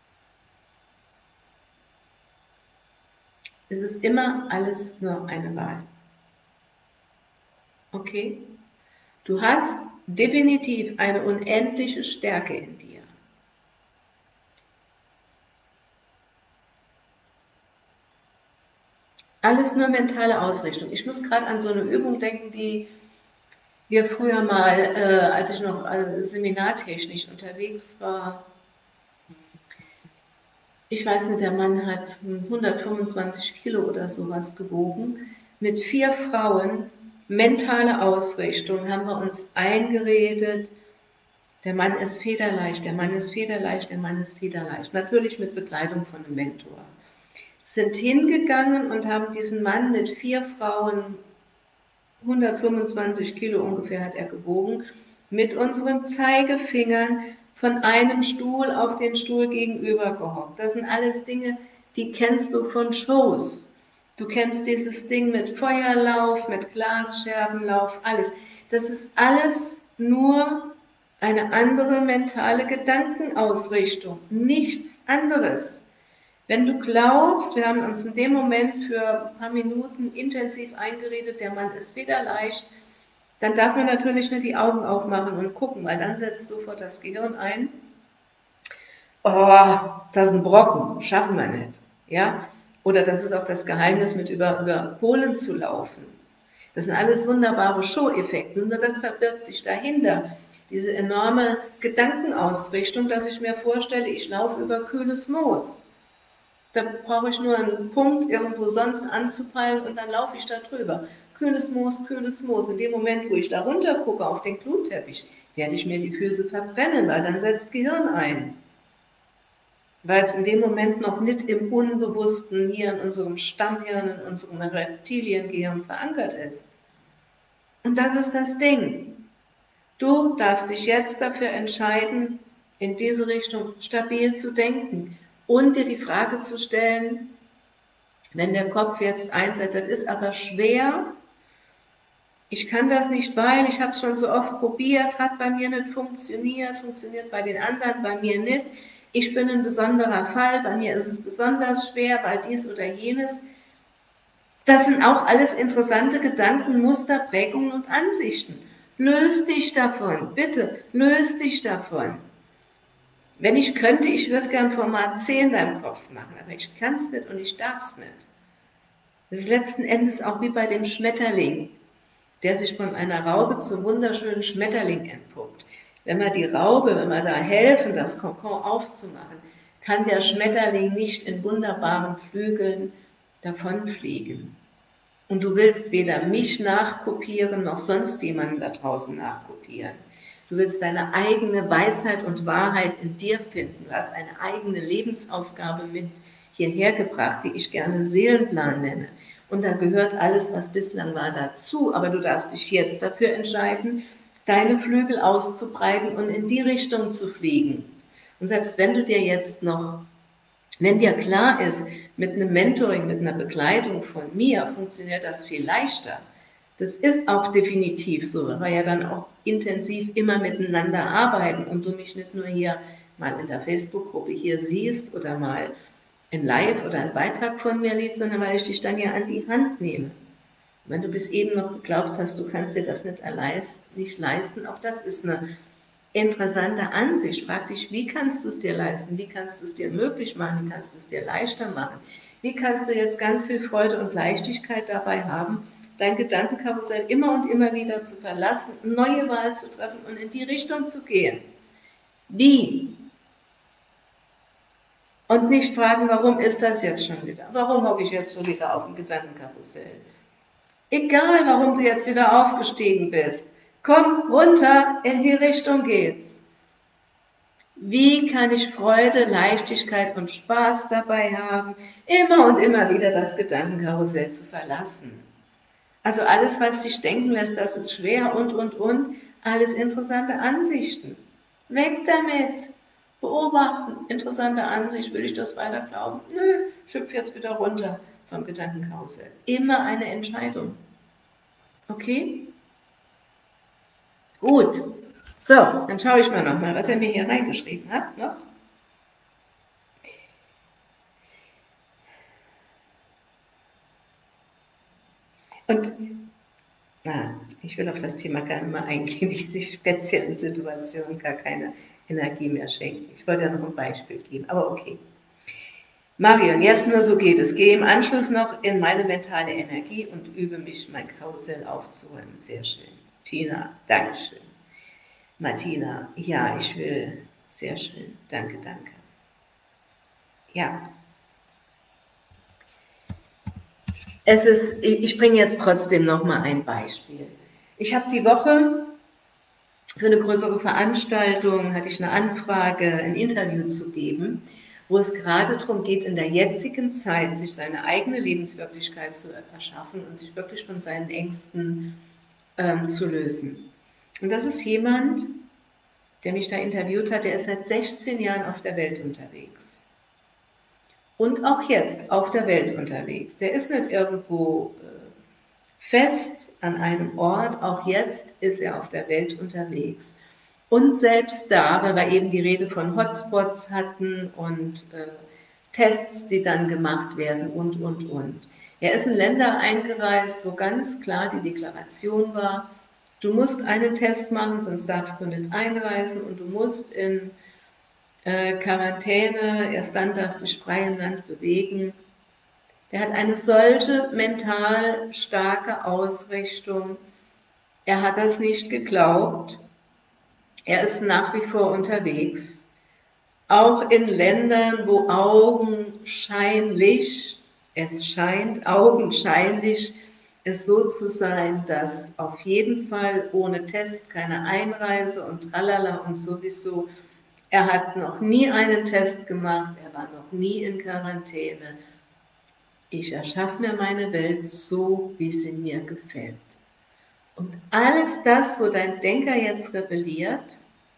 Es ist immer alles nur eine Wahl. Okay? Du hast definitiv eine unendliche Stärke in dir. Alles nur mentale Ausrichtung. Ich muss gerade an so eine Übung denken, die wir früher mal, als ich noch seminartechnisch unterwegs war, ich weiß nicht, der Mann hat 125 Kilo oder sowas gewogen, mit 4 Frauen, mentale Ausrichtung, haben wir uns eingeredet, der Mann ist federleicht, der Mann ist federleicht, der Mann ist federleicht. Natürlich mit Begleitung von einem Mentor. Sind hingegangen und haben diesen Mann mit 4 Frauen, 125 Kilo ungefähr hat er gewogen, mit unseren Zeigefingern von einem Stuhl auf den Stuhl gegenüber gehockt. Das sind alles Dinge, die kennst du von Shows. Du kennst dieses Ding mit Feuerlauf, mit Glasscherbenlauf, alles. Das ist alles nur eine andere mentale Gedankenausrichtung, nichts anderes. Wenn du glaubst, wir haben uns in dem Moment für ein paar Minuten intensiv eingeredet, der Mann ist federleicht, dann darf man natürlich nicht die Augen aufmachen und gucken, weil dann setzt sofort das Gehirn ein. Oh, das ist ein Brocken, schaffen wir nicht. Ja? Oder das ist auch das Geheimnis, mit über Kohlen zu laufen. Das sind alles wunderbare Show-Effekte, nur das verbirgt sich dahinter. Diese enorme Gedankenausrichtung, dass ich mir vorstelle, ich laufe über kühles Moos. Da brauche ich nur einen Punkt irgendwo sonst anzupeilen und dann laufe ich da drüber. Kühles Moos, kühles Moos. In dem Moment, wo ich da runter gucke auf den Glutteppich, werde ich mir die Füße verbrennen, weil dann setzt Gehirn ein. Weil es in dem Moment noch nicht im Unbewussten hier in unserem Stammhirn, in unserem Reptiliengehirn verankert ist. Und das ist das Ding. Du darfst dich jetzt dafür entscheiden, in diese Richtung stabil zu denken und dir die Frage zu stellen, wenn der Kopf jetzt einsetzt, das ist aber schwer, ich kann das nicht, weil ich habe es schon so oft probiert, hat bei mir nicht funktioniert, funktioniert bei den anderen, bei mir nicht. Ich bin ein besonderer Fall, bei mir ist es besonders schwer, weil dies oder jenes. Das sind auch alles interessante Gedanken, Muster, Prägungen und Ansichten. Löst dich davon, bitte, löst dich davon. Wenn ich könnte, ich würde gern Format 10 in deinem Kopf machen, aber ich kann es nicht und ich darf es nicht. Das ist letzten Endes auch wie bei dem Schmetterling, der sich von einer Raupe zum wunderschönen Schmetterling entpuppt. Wenn wir da helfen, das Kokon aufzumachen, kann der Schmetterling nicht in wunderbaren Flügeln davonfliegen. Und du willst weder mich nachkopieren, noch sonst jemanden da draußen nachkopieren. Du willst deine eigene Weisheit und Wahrheit in dir finden. Du hast eine eigene Lebensaufgabe mit hierher gebracht, die ich gerne Seelenplan nenne. Und da gehört alles, was bislang war, dazu. Aber du darfst dich jetzt dafür entscheiden, deine Flügel auszubreiten und in die Richtung zu fliegen. Und selbst wenn du dir jetzt noch, wenn dir klar ist, mit einem Mentoring, mit einer Begleitung von mir funktioniert das viel leichter. Das ist auch definitiv so, weil wir ja dann auch intensiv immer miteinander arbeiten und du mich nicht nur hier mal in der Facebook-Gruppe hier siehst oder mal in Live oder einen Beitrag von mir liest, sondern weil ich dich dann ja an die Hand nehme. Wenn du bis eben noch geglaubt hast, du kannst dir das nicht leisten, auch das ist eine interessante Ansicht. Frag dich, wie kannst du es dir leisten? Wie kannst du es dir möglich machen? Wie kannst du es dir leichter machen? Wie kannst du jetzt ganz viel Freude und Leichtigkeit dabei haben, dein Gedankenkarussell immer und immer wieder zu verlassen, neue Wahl zu treffen und in die Richtung zu gehen? Wie? Und nicht fragen, warum ist das jetzt schon wieder? Warum hocke ich jetzt schon wieder auf dem Gedankenkarussell? Egal, warum du jetzt wieder aufgestiegen bist. Komm runter, in die Richtung geht's. Wie kann ich Freude, Leichtigkeit und Spaß dabei haben, immer und immer wieder das Gedankenkarussell zu verlassen? Also alles, was dich denken lässt, das ist schwer und, alles interessante Ansichten. Weg damit! Beobachten, interessante Ansicht, will ich das weiter glauben? Nö, ich hüpfe jetzt wieder runter vom Gedankenkarussell. Immer eine Entscheidung. Okay? Gut. So, dann schaue ich mal nochmal, was er mir hier reingeschrieben hat. Noch. Und ich will auf das Thema gar nicht mehr eingehen, diese speziellen Situationen gar keine Energie mehr schenken. Ich wollte ja noch ein Beispiel geben, aber okay. Marion, jetzt nur so geht es. Gehe im Anschluss noch in meine mentale Energie und übe mich, mein Karussell aufzuräumen. Sehr schön. Tina, Dankeschön. Martina, ja, ich will. Sehr schön. Danke, danke. Ja. Ich bringe jetzt trotzdem noch mal ein Beispiel. Ich habe die Woche für eine größere Veranstaltung, hatte ich eine Anfrage, ein Interview zu geben, wo es gerade darum geht, in der jetzigen Zeit sich seine eigene Lebenswirklichkeit zu erschaffen und sich wirklich von seinen Ängsten zu lösen. Und das ist jemand, der mich da interviewt hat, der ist seit 16 Jahren auf der Welt unterwegs. Und auch jetzt auf der Welt unterwegs. Der ist nicht irgendwo fest an einem Ort, auch jetzt ist er auf der Welt unterwegs. Und selbst da, weil wir eben die Rede von Hotspots hatten und Tests, die dann gemacht werden und. Er ist in Länder eingereist, wo ganz klar die Deklaration war, du musst einen Test machen, sonst darfst du nicht einreisen und du musst in Quarantäne, erst dann darfst du dich frei im Land bewegen. Der hat eine solche mental starke Ausrichtung. Er hat das nicht geglaubt. Er ist nach wie vor unterwegs. Auch in Ländern, wo es scheint augenscheinlich es so zu sein, dass auf jeden Fall ohne Test keine Einreise und tralala und sowieso. Er hat noch nie einen Test gemacht, er war noch nie in Quarantäne. Ich erschaffe mir meine Welt so, wie sie mir gefällt. Und alles das, wo dein Denker jetzt rebelliert,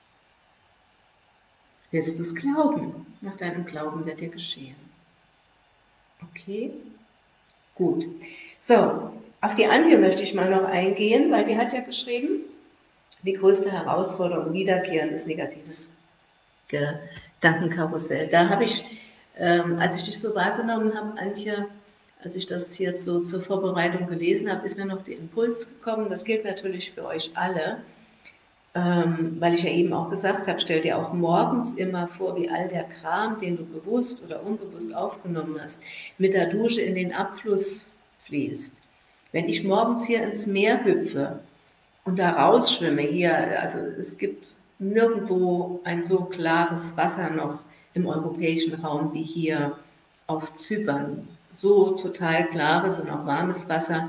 willst du es glauben? Nach deinem Glauben wird dir geschehen. Okay? Gut. So, auf die Antje möchte ich mal noch eingehen, weil die hat ja geschrieben, die größte Herausforderung, wiederkehrendes negatives Gedankenkarussell. Da habe ich, als ich dich so wahrgenommen habe, Antje, als ich das jetzt so zur Vorbereitung gelesen habe, ist mir noch der Impuls gekommen, das gilt natürlich für euch alle, weil ich ja eben auch gesagt habe, stell dir auch morgens immer vor, wie all der Kram, den du bewusst oder unbewusst aufgenommen hast, mit der Dusche in den Abfluss fließt. Wenn ich morgens hier ins Meer hüpfe und da rausschwimme, hier, also es gibt nirgendwo ein so klares Wasser noch im europäischen Raum wie hier auf Zypern. So total klares und auch warmes Wasser.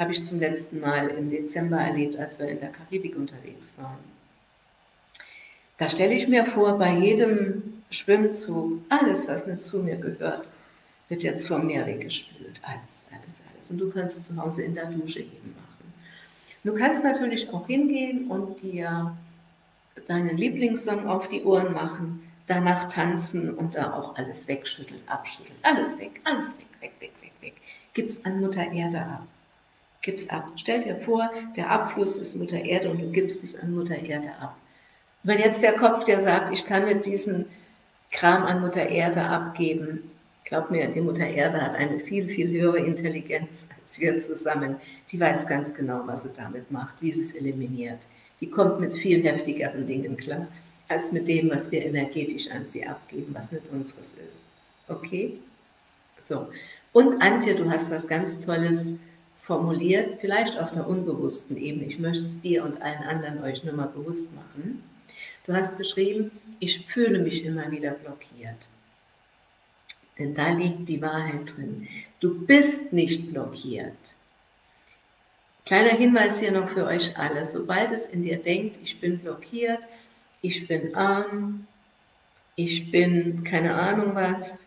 Habe ich zum letzten Mal im Dezember erlebt, als wir in der Karibik unterwegs waren. Da stelle ich mir vor, bei jedem Schwimmzug, alles, was nicht zu mir gehört, wird jetzt vom Meer weggespült. Alles, alles, alles. Und du kannst zu Hause in der Dusche eben machen. Du kannst natürlich auch hingehen und dir deinen Lieblingssong auf die Ohren machen, danach tanzen und da auch alles wegschütteln, abschütteln. Alles weg, weg, weg, weg, weg. Gib's an Mutter Erde ab. Gib's ab. Stell dir vor, der Abfluss ist Mutter Erde und du gibst es an Mutter Erde ab. Wenn jetzt der Kopf dir sagt, ich kann nicht diesen Kram an Mutter Erde abgeben, glaub mir, die Mutter Erde hat eine viel, viel höhere Intelligenz als wir zusammen. Die weiß ganz genau, was sie damit macht, wie sie es eliminiert. Die kommt mit viel heftigeren Dingen klar, als mit dem, was wir energetisch an sie abgeben, was nicht unseres ist. Okay? So. Und Antje, du hast was ganz Tolles formuliert, vielleicht auf der unbewussten Ebene. Ich möchte es dir und allen anderen euch nur mal bewusst machen. Du hast geschrieben, ich fühle mich immer wieder blockiert. Denn da liegt die Wahrheit drin. Du bist nicht blockiert. Kleiner Hinweis hier noch für euch alle. Sobald es in dir denkt, ich bin blockiert, ich bin arm, ich bin keine Ahnung was,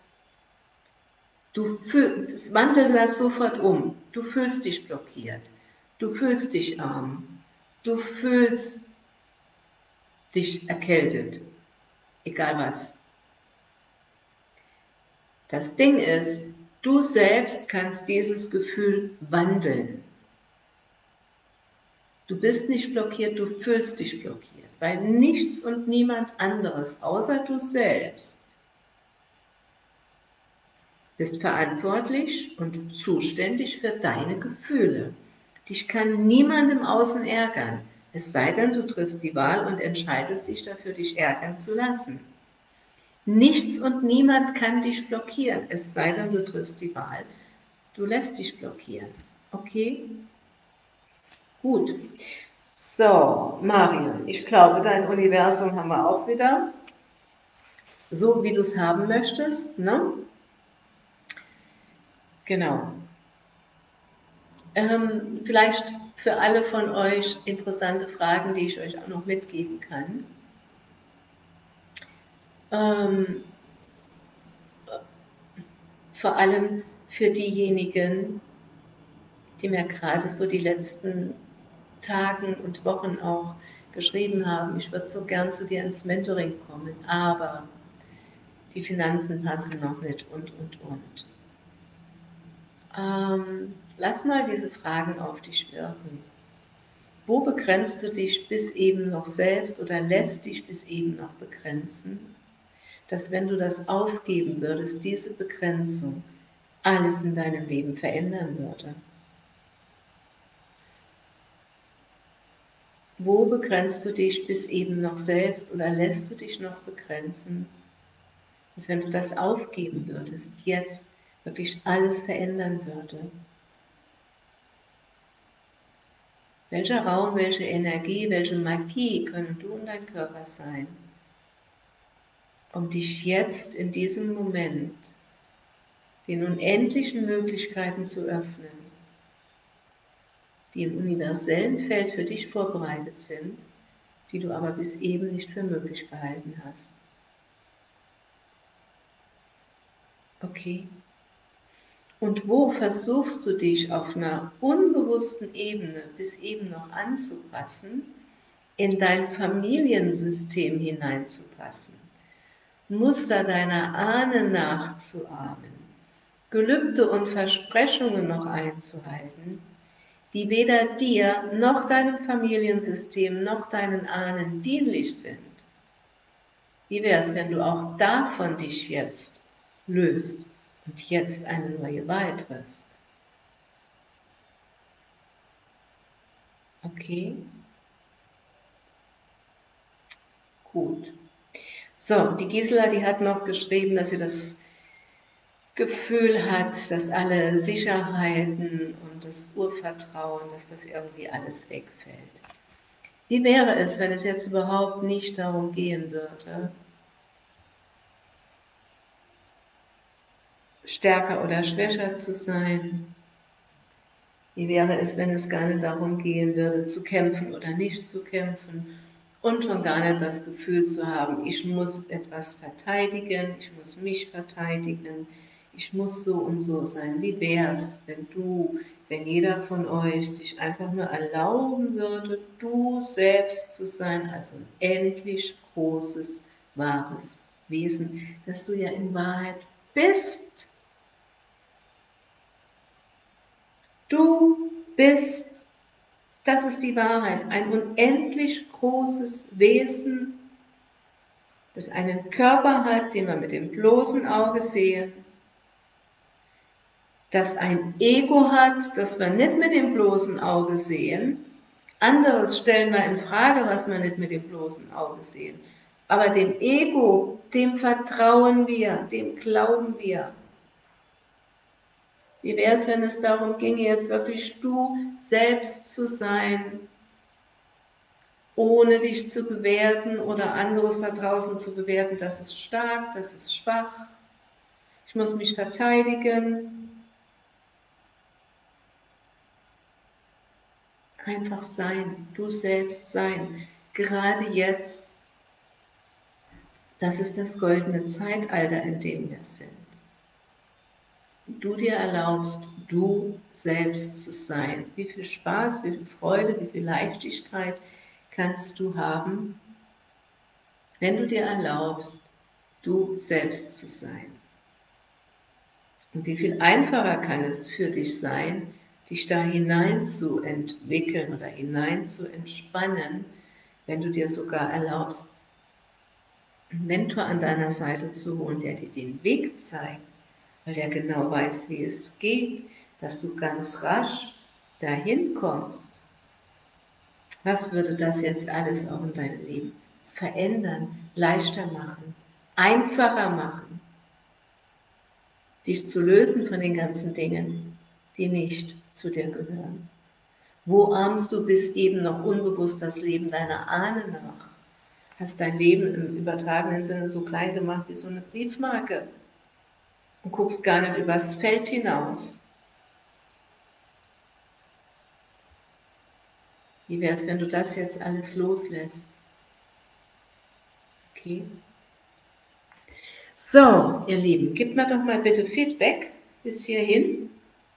wandel das sofort um. Du fühlst dich blockiert. Du fühlst dich arm. Du fühlst dich erkältet. Egal was. Das Ding ist, du selbst kannst dieses Gefühl wandeln. Du bist nicht blockiert, du fühlst dich blockiert, weil nichts und niemand anderes, außer du selbst, bist verantwortlich und zuständig für deine Gefühle. Dich kann niemand im Außen ärgern, es sei denn, du triffst die Wahl und entscheidest dich dafür, dich ärgern zu lassen. Nichts und niemand kann dich blockieren, es sei denn, du triffst die Wahl, du lässt dich blockieren. Okay? Gut. So, Marion, ich glaube, dein Universum haben wir auch wieder. So, wie du es haben möchtest, ne? Genau. Vielleicht für alle von euch interessante Fragen, die ich euch auch noch mitgeben kann. Vor allem für diejenigen, die mir gerade so die letzten Tagen und Wochen auch geschrieben haben, ich würde so gern zu dir ins Mentoring kommen, aber die Finanzen passen noch nicht und. Lass mal diese Fragen auf dich wirken. Wo begrenzt du dich bis eben noch selbst oder lässt dich bis eben noch begrenzen, dass wenn du das aufgeben würdest, diese Begrenzung alles in deinem Leben verändern würde? Wo begrenzt du dich bis eben noch selbst oder lässt du dich noch begrenzen, dass wenn du das aufgeben würdest, jetzt wirklich alles verändern würde? Welcher Raum, welche Energie, welche Magie können du und dein Körper sein, um dich jetzt in diesem Moment den unendlichen Möglichkeiten zu öffnen, die im universellen Feld für dich vorbereitet sind, die du aber bis eben nicht für möglich gehalten hast. Okay? Und wo versuchst du dich auf einer unbewussten Ebene bis eben noch anzupassen, in dein Familiensystem hineinzupassen, Muster deiner Ahnen nachzuahmen, Gelübde und Versprechungen noch einzuhalten, die weder dir noch deinem Familiensystem noch deinen Ahnen dienlich sind? Wie wäre es, wenn du auch davon dich jetzt löst und jetzt eine neue Wahl triffst? Okay? Gut. So, die Gisela, die hat noch geschrieben, dass sie das Gefühl hat, dass alle Sicherheiten und das Urvertrauen, dass das irgendwie alles wegfällt. Wie wäre es, wenn es jetzt überhaupt nicht darum gehen würde, stärker oder schwächer zu sein, Wie wäre es, wenn es gar nicht darum gehen würde, zu kämpfen oder nicht zu kämpfen und schon gar nicht das Gefühl zu haben, ich muss etwas verteidigen, ich muss mich verteidigen, ich muss so und so sein. Wie wäre es, wenn jeder von euch sich einfach nur erlauben würde, du selbst zu sein, also ein endlich großes, wahres Wesen, das du ja in Wahrheit bist. Du bist, das ist die Wahrheit, ein unendlich großes Wesen, das einen Körper hat, den wir mit dem bloßen Auge sehen, das ein Ego hat, das wir nicht mit dem bloßen Auge sehen. Anderes stellen wir in Frage, was wir nicht mit dem bloßen Auge sehen. Aber dem Ego, dem vertrauen wir, dem glauben wir. Wie wäre es, wenn es darum ginge, jetzt wirklich du selbst zu sein, ohne dich zu bewerten oder anderes da draußen zu bewerten, das ist stark, das ist schwach, ich muss mich verteidigen. Einfach sein, du selbst sein. Gerade jetzt, das ist das goldene Zeitalter, in dem wir sind. Du dir erlaubst, du selbst zu sein. Wie viel Spaß, wie viel Freude, wie viel Leichtigkeit kannst du haben, wenn du dir erlaubst, du selbst zu sein. Und wie viel einfacher kann es für dich sein, dich da hinein zu entwickeln oder hinein zu entspannen, wenn du dir sogar erlaubst, einen Mentor an deiner Seite zu holen, der dir den Weg zeigt, weil der genau weiß, wie es geht, dass du ganz rasch dahin kommst. Was würde das jetzt alles auch in deinem Leben verändern, leichter machen, einfacher machen, dich zu lösen von den ganzen Dingen, die nicht zu dir gehören? Wo ahmst du bis eben noch unbewusst das Leben deiner Ahnen nach? Hast dein Leben im übertragenen Sinne so klein gemacht wie so eine Briefmarke und guckst gar nicht übers Feld hinaus. Wie wäre es, wenn du das jetzt alles loslässt? Okay. So, ihr Lieben, gebt mir doch mal bitte Feedback bis hierhin.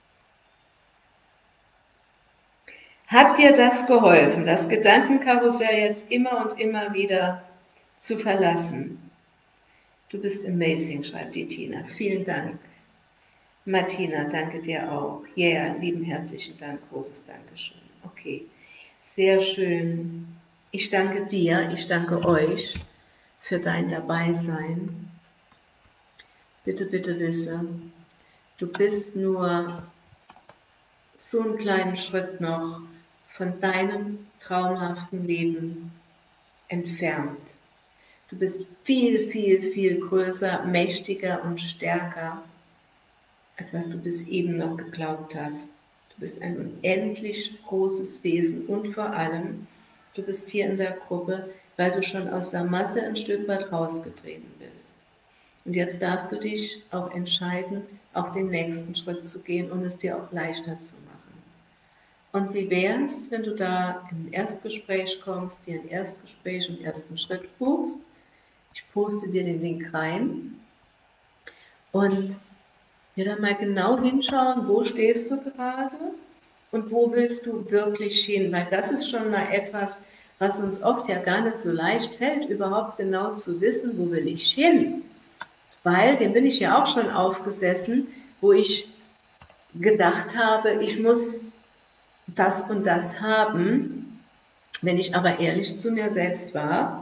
Hat dir das geholfen, das Gedankenkarussell jetzt immer und immer wieder zu verlassen? Du bist amazing, schreibt die Tina. Vielen Dank. Martina, danke dir auch. Yeah, lieben herzlichen Dank, großes Dankeschön. Okay, sehr schön. Ich danke dir, ich danke euch für dein Dabeisein. Bitte, bitte wisse, du bist nur so einen kleinen Schritt noch von deinem traumhaften Leben entfernt. Du bist viel, viel, viel größer, mächtiger und stärker, als was du bis eben noch geglaubt hast. Du bist ein unendlich großes Wesen und vor allem, du bist hier in der Gruppe, weil du schon aus der Masse ein Stück weit rausgetreten bist. Und jetzt darfst du dich auch entscheiden, auf den nächsten Schritt zu gehen und es dir auch leichter zu machen. Und wie wäre es, wenn du da in ein Erstgespräch kommst, dir ein Erstgespräch im ersten Schritt buchst? Ich poste dir den Link rein und wir dann mal genau hinschauen, wo stehst du gerade und wo willst du wirklich hin, weil das ist schon mal etwas, was uns oft ja gar nicht so leicht fällt, überhaupt genau zu wissen, wo will ich hin, weil, dem bin ich ja auch schon aufgesessen, wo ich gedacht habe, ich muss das und das haben, wenn ich aber ehrlich zu mir selbst war.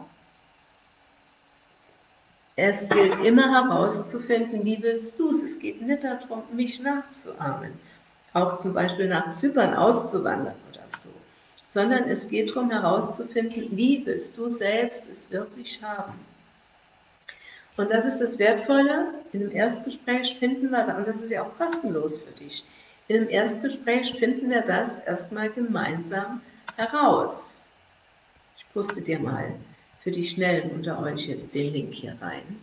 Es gilt immer herauszufinden, wie willst du es. Es geht nicht darum, mich nachzuahmen, auch zum Beispiel nach Zypern auszuwandern oder so, sondern es geht darum herauszufinden, wie willst du selbst es wirklich haben. Und das ist das Wertvolle, in einem Erstgespräch finden wir, und das ist ja auch kostenlos für dich, in einem Erstgespräch finden wir das erstmal gemeinsam heraus. Ich poste dir mal für die Schnellen unter euch jetzt den Link hier rein.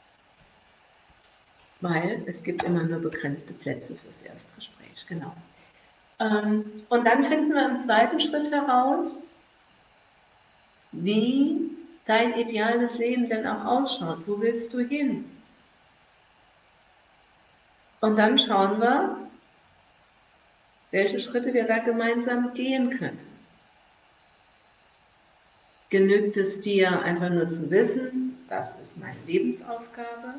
Weil es gibt immer nur begrenzte Plätze fürs Erstgespräch, genau. Und dann finden wir im zweiten Schritt heraus, wie dein ideales Leben denn auch ausschaut. Wo willst du hin? Und dann schauen wir, welche Schritte wir da gemeinsam gehen können. Genügt es dir einfach nur zu wissen, das ist meine Lebensaufgabe?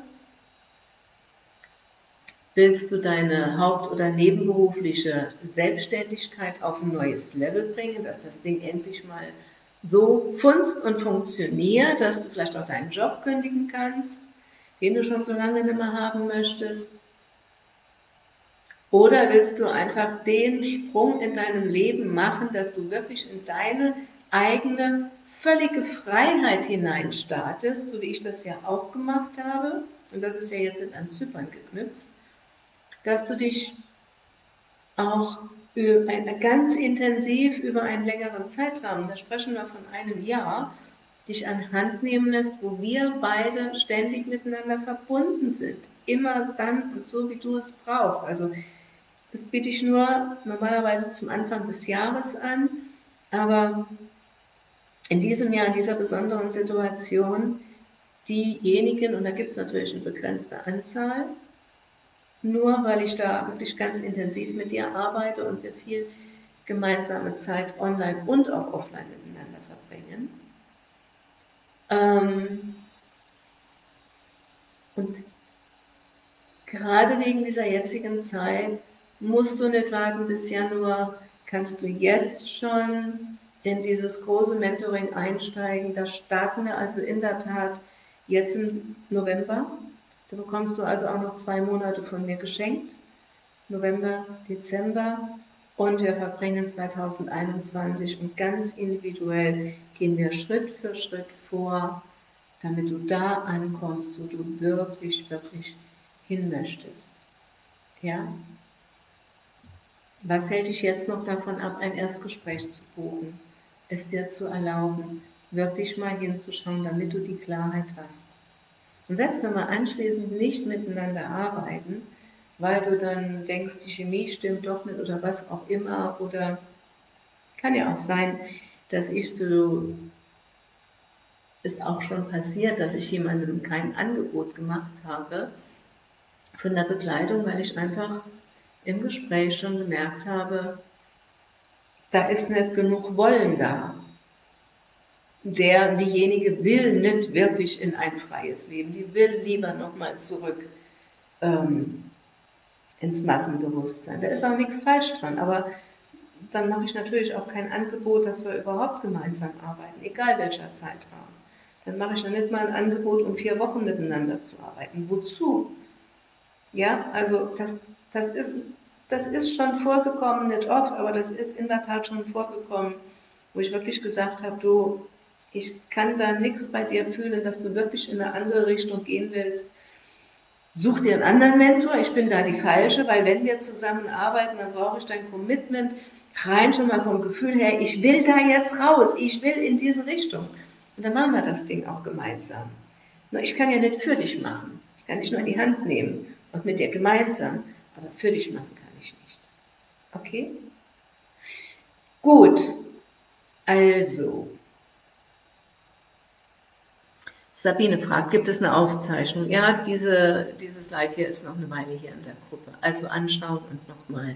Willst du deine haupt- oder nebenberufliche Selbstständigkeit auf ein neues Level bringen, dass das Ding endlich mal so funzt und funktioniert, dass du vielleicht auch deinen Job kündigen kannst, den du schon so lange nicht mehr haben möchtest? Oder willst du einfach den Sprung in deinem Leben machen, dass du wirklich in deine eigene völlige Freiheit hineinstartest, so wie ich das ja auch gemacht habe, und das ist ja jetzt an Zypern geknüpft, dass du dich auch ganz intensiv über einen längeren Zeitraum, da sprechen wir von einem Jahr, dich an Hand nehmen lässt, wo wir beide ständig miteinander verbunden sind. Immer dann und so, wie du es brauchst. Also das biete ich nur normalerweise zum Anfang des Jahres an, aber in diesem Jahr, in dieser besonderen Situation, diejenigen, und da gibt es natürlich eine begrenzte Anzahl, nur weil ich da wirklich ganz intensiv mit dir arbeite und wir viel gemeinsame Zeit online und auch offline miteinander verbringen. Und gerade wegen dieser jetzigen Zeit musst du nicht warten bis Januar, kannst du jetzt schon in dieses große Mentoring einsteigen. Da starten wir also in der Tat jetzt im November. Da bekommst du also auch noch 2 Monate von mir geschenkt. November, Dezember, und wir verbringen 2021 und ganz individuell gehen wir Schritt für Schritt vor, damit du da ankommst, wo du wirklich, wirklich hin möchtest. Ja? Was hält dich jetzt noch davon ab, ein Erstgespräch zu buchen, es dir zu erlauben, wirklich mal hinzuschauen, damit du die Klarheit hast? Und selbst wenn wir anschließend nicht miteinander arbeiten, weil du dann denkst, die Chemie stimmt doch nicht oder was auch immer, oder kann ja auch sein, dass ist auch schon passiert, dass ich jemandem kein Angebot gemacht habe von der Bekleidung, weil ich einfach im Gespräch schon gemerkt habe, da ist nicht genug Wollen da. Diejenige will nicht wirklich in ein freies Leben, die will lieber nochmal zurück ins Massenbewusstsein. Da ist auch nichts falsch dran, aber dann mache ich natürlich auch kein Angebot, dass wir überhaupt gemeinsam arbeiten, egal welcher Zeitraum. Dann mache ich noch nicht mal ein Angebot, um 4 Wochen miteinander zu arbeiten. Wozu? Ja, also das ist schon vorgekommen, nicht oft, aber das ist in der Tat schon vorgekommen, wo ich wirklich gesagt habe, du, ich kann da nichts bei dir fühlen, dass du wirklich in eine andere Richtung gehen willst. Such dir einen anderen Mentor, ich bin da die Falsche, weil wenn wir zusammenarbeiten, dann brauche ich dein Commitment, rein schon mal vom Gefühl her, ich will da jetzt raus, ich will in diese Richtung. Und dann machen wir das Ding auch gemeinsam. Nur ich kann ja nicht für dich machen, ich kann dich nur in die Hand nehmen und mit dir gemeinsam, aber für dich machen kann ich nicht. Okay? Gut, also, Sabine fragt, gibt es eine Aufzeichnung? Ja, dieses Live hier ist noch eine Weile hier in der Gruppe. Also anschauen und nochmal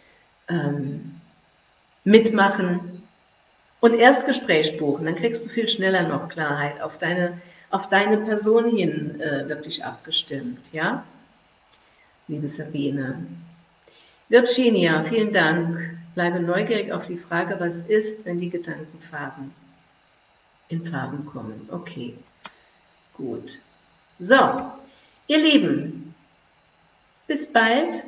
mitmachen und Erstgespräch buchen. Dann kriegst du viel schneller noch Klarheit auf deine Person hin wirklich abgestimmt. Ja, liebe Sabine. Virginia, vielen Dank. Bleibe neugierig auf die Frage, was ist, wenn die Gedankenfarben in Farben kommen. Okay, gut. So, ihr Lieben, bis bald.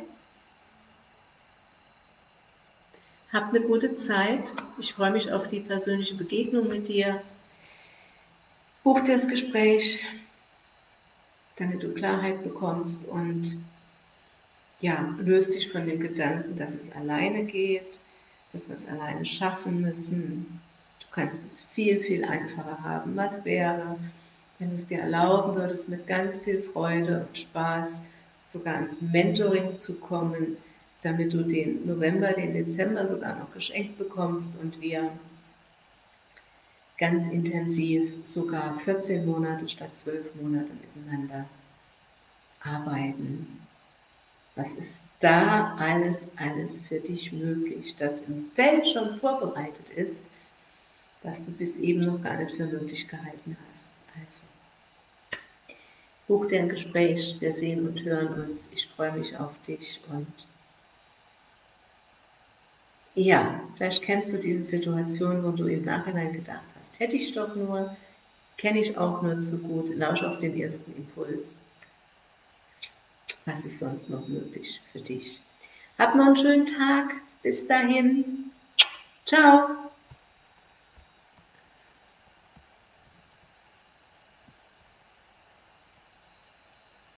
Habt eine gute Zeit. Ich freue mich auf die persönliche Begegnung mit dir. Buch dir das Gespräch, damit du Klarheit bekommst und ja, löst dich von dem Gedanken, dass es alleine geht, dass wir es alleine schaffen müssen. Du kannst es viel, viel einfacher haben. Was wäre, wenn du es dir erlauben würdest, mit ganz viel Freude und Spaß sogar ins Mentoring zu kommen, damit du den November, den Dezember sogar noch geschenkt bekommst und wir ganz intensiv sogar 14 Monate statt 12 Monate miteinander arbeiten. Was ist da alles für dich möglich, das im Feld schon vorbereitet ist, was du bis eben noch gar nicht für möglich gehalten hast. Also, buch dir ein Gespräch, wir sehen und hören uns, ich freue mich auf dich und ja, vielleicht kennst du diese Situation, wo du im Nachhinein gedacht hast, hätte ich doch nur, kenne ich auch nur zu gut, lausche auf den ersten Impuls. Was ist sonst noch möglich für dich? Hab noch einen schönen Tag. Bis dahin. Ciao.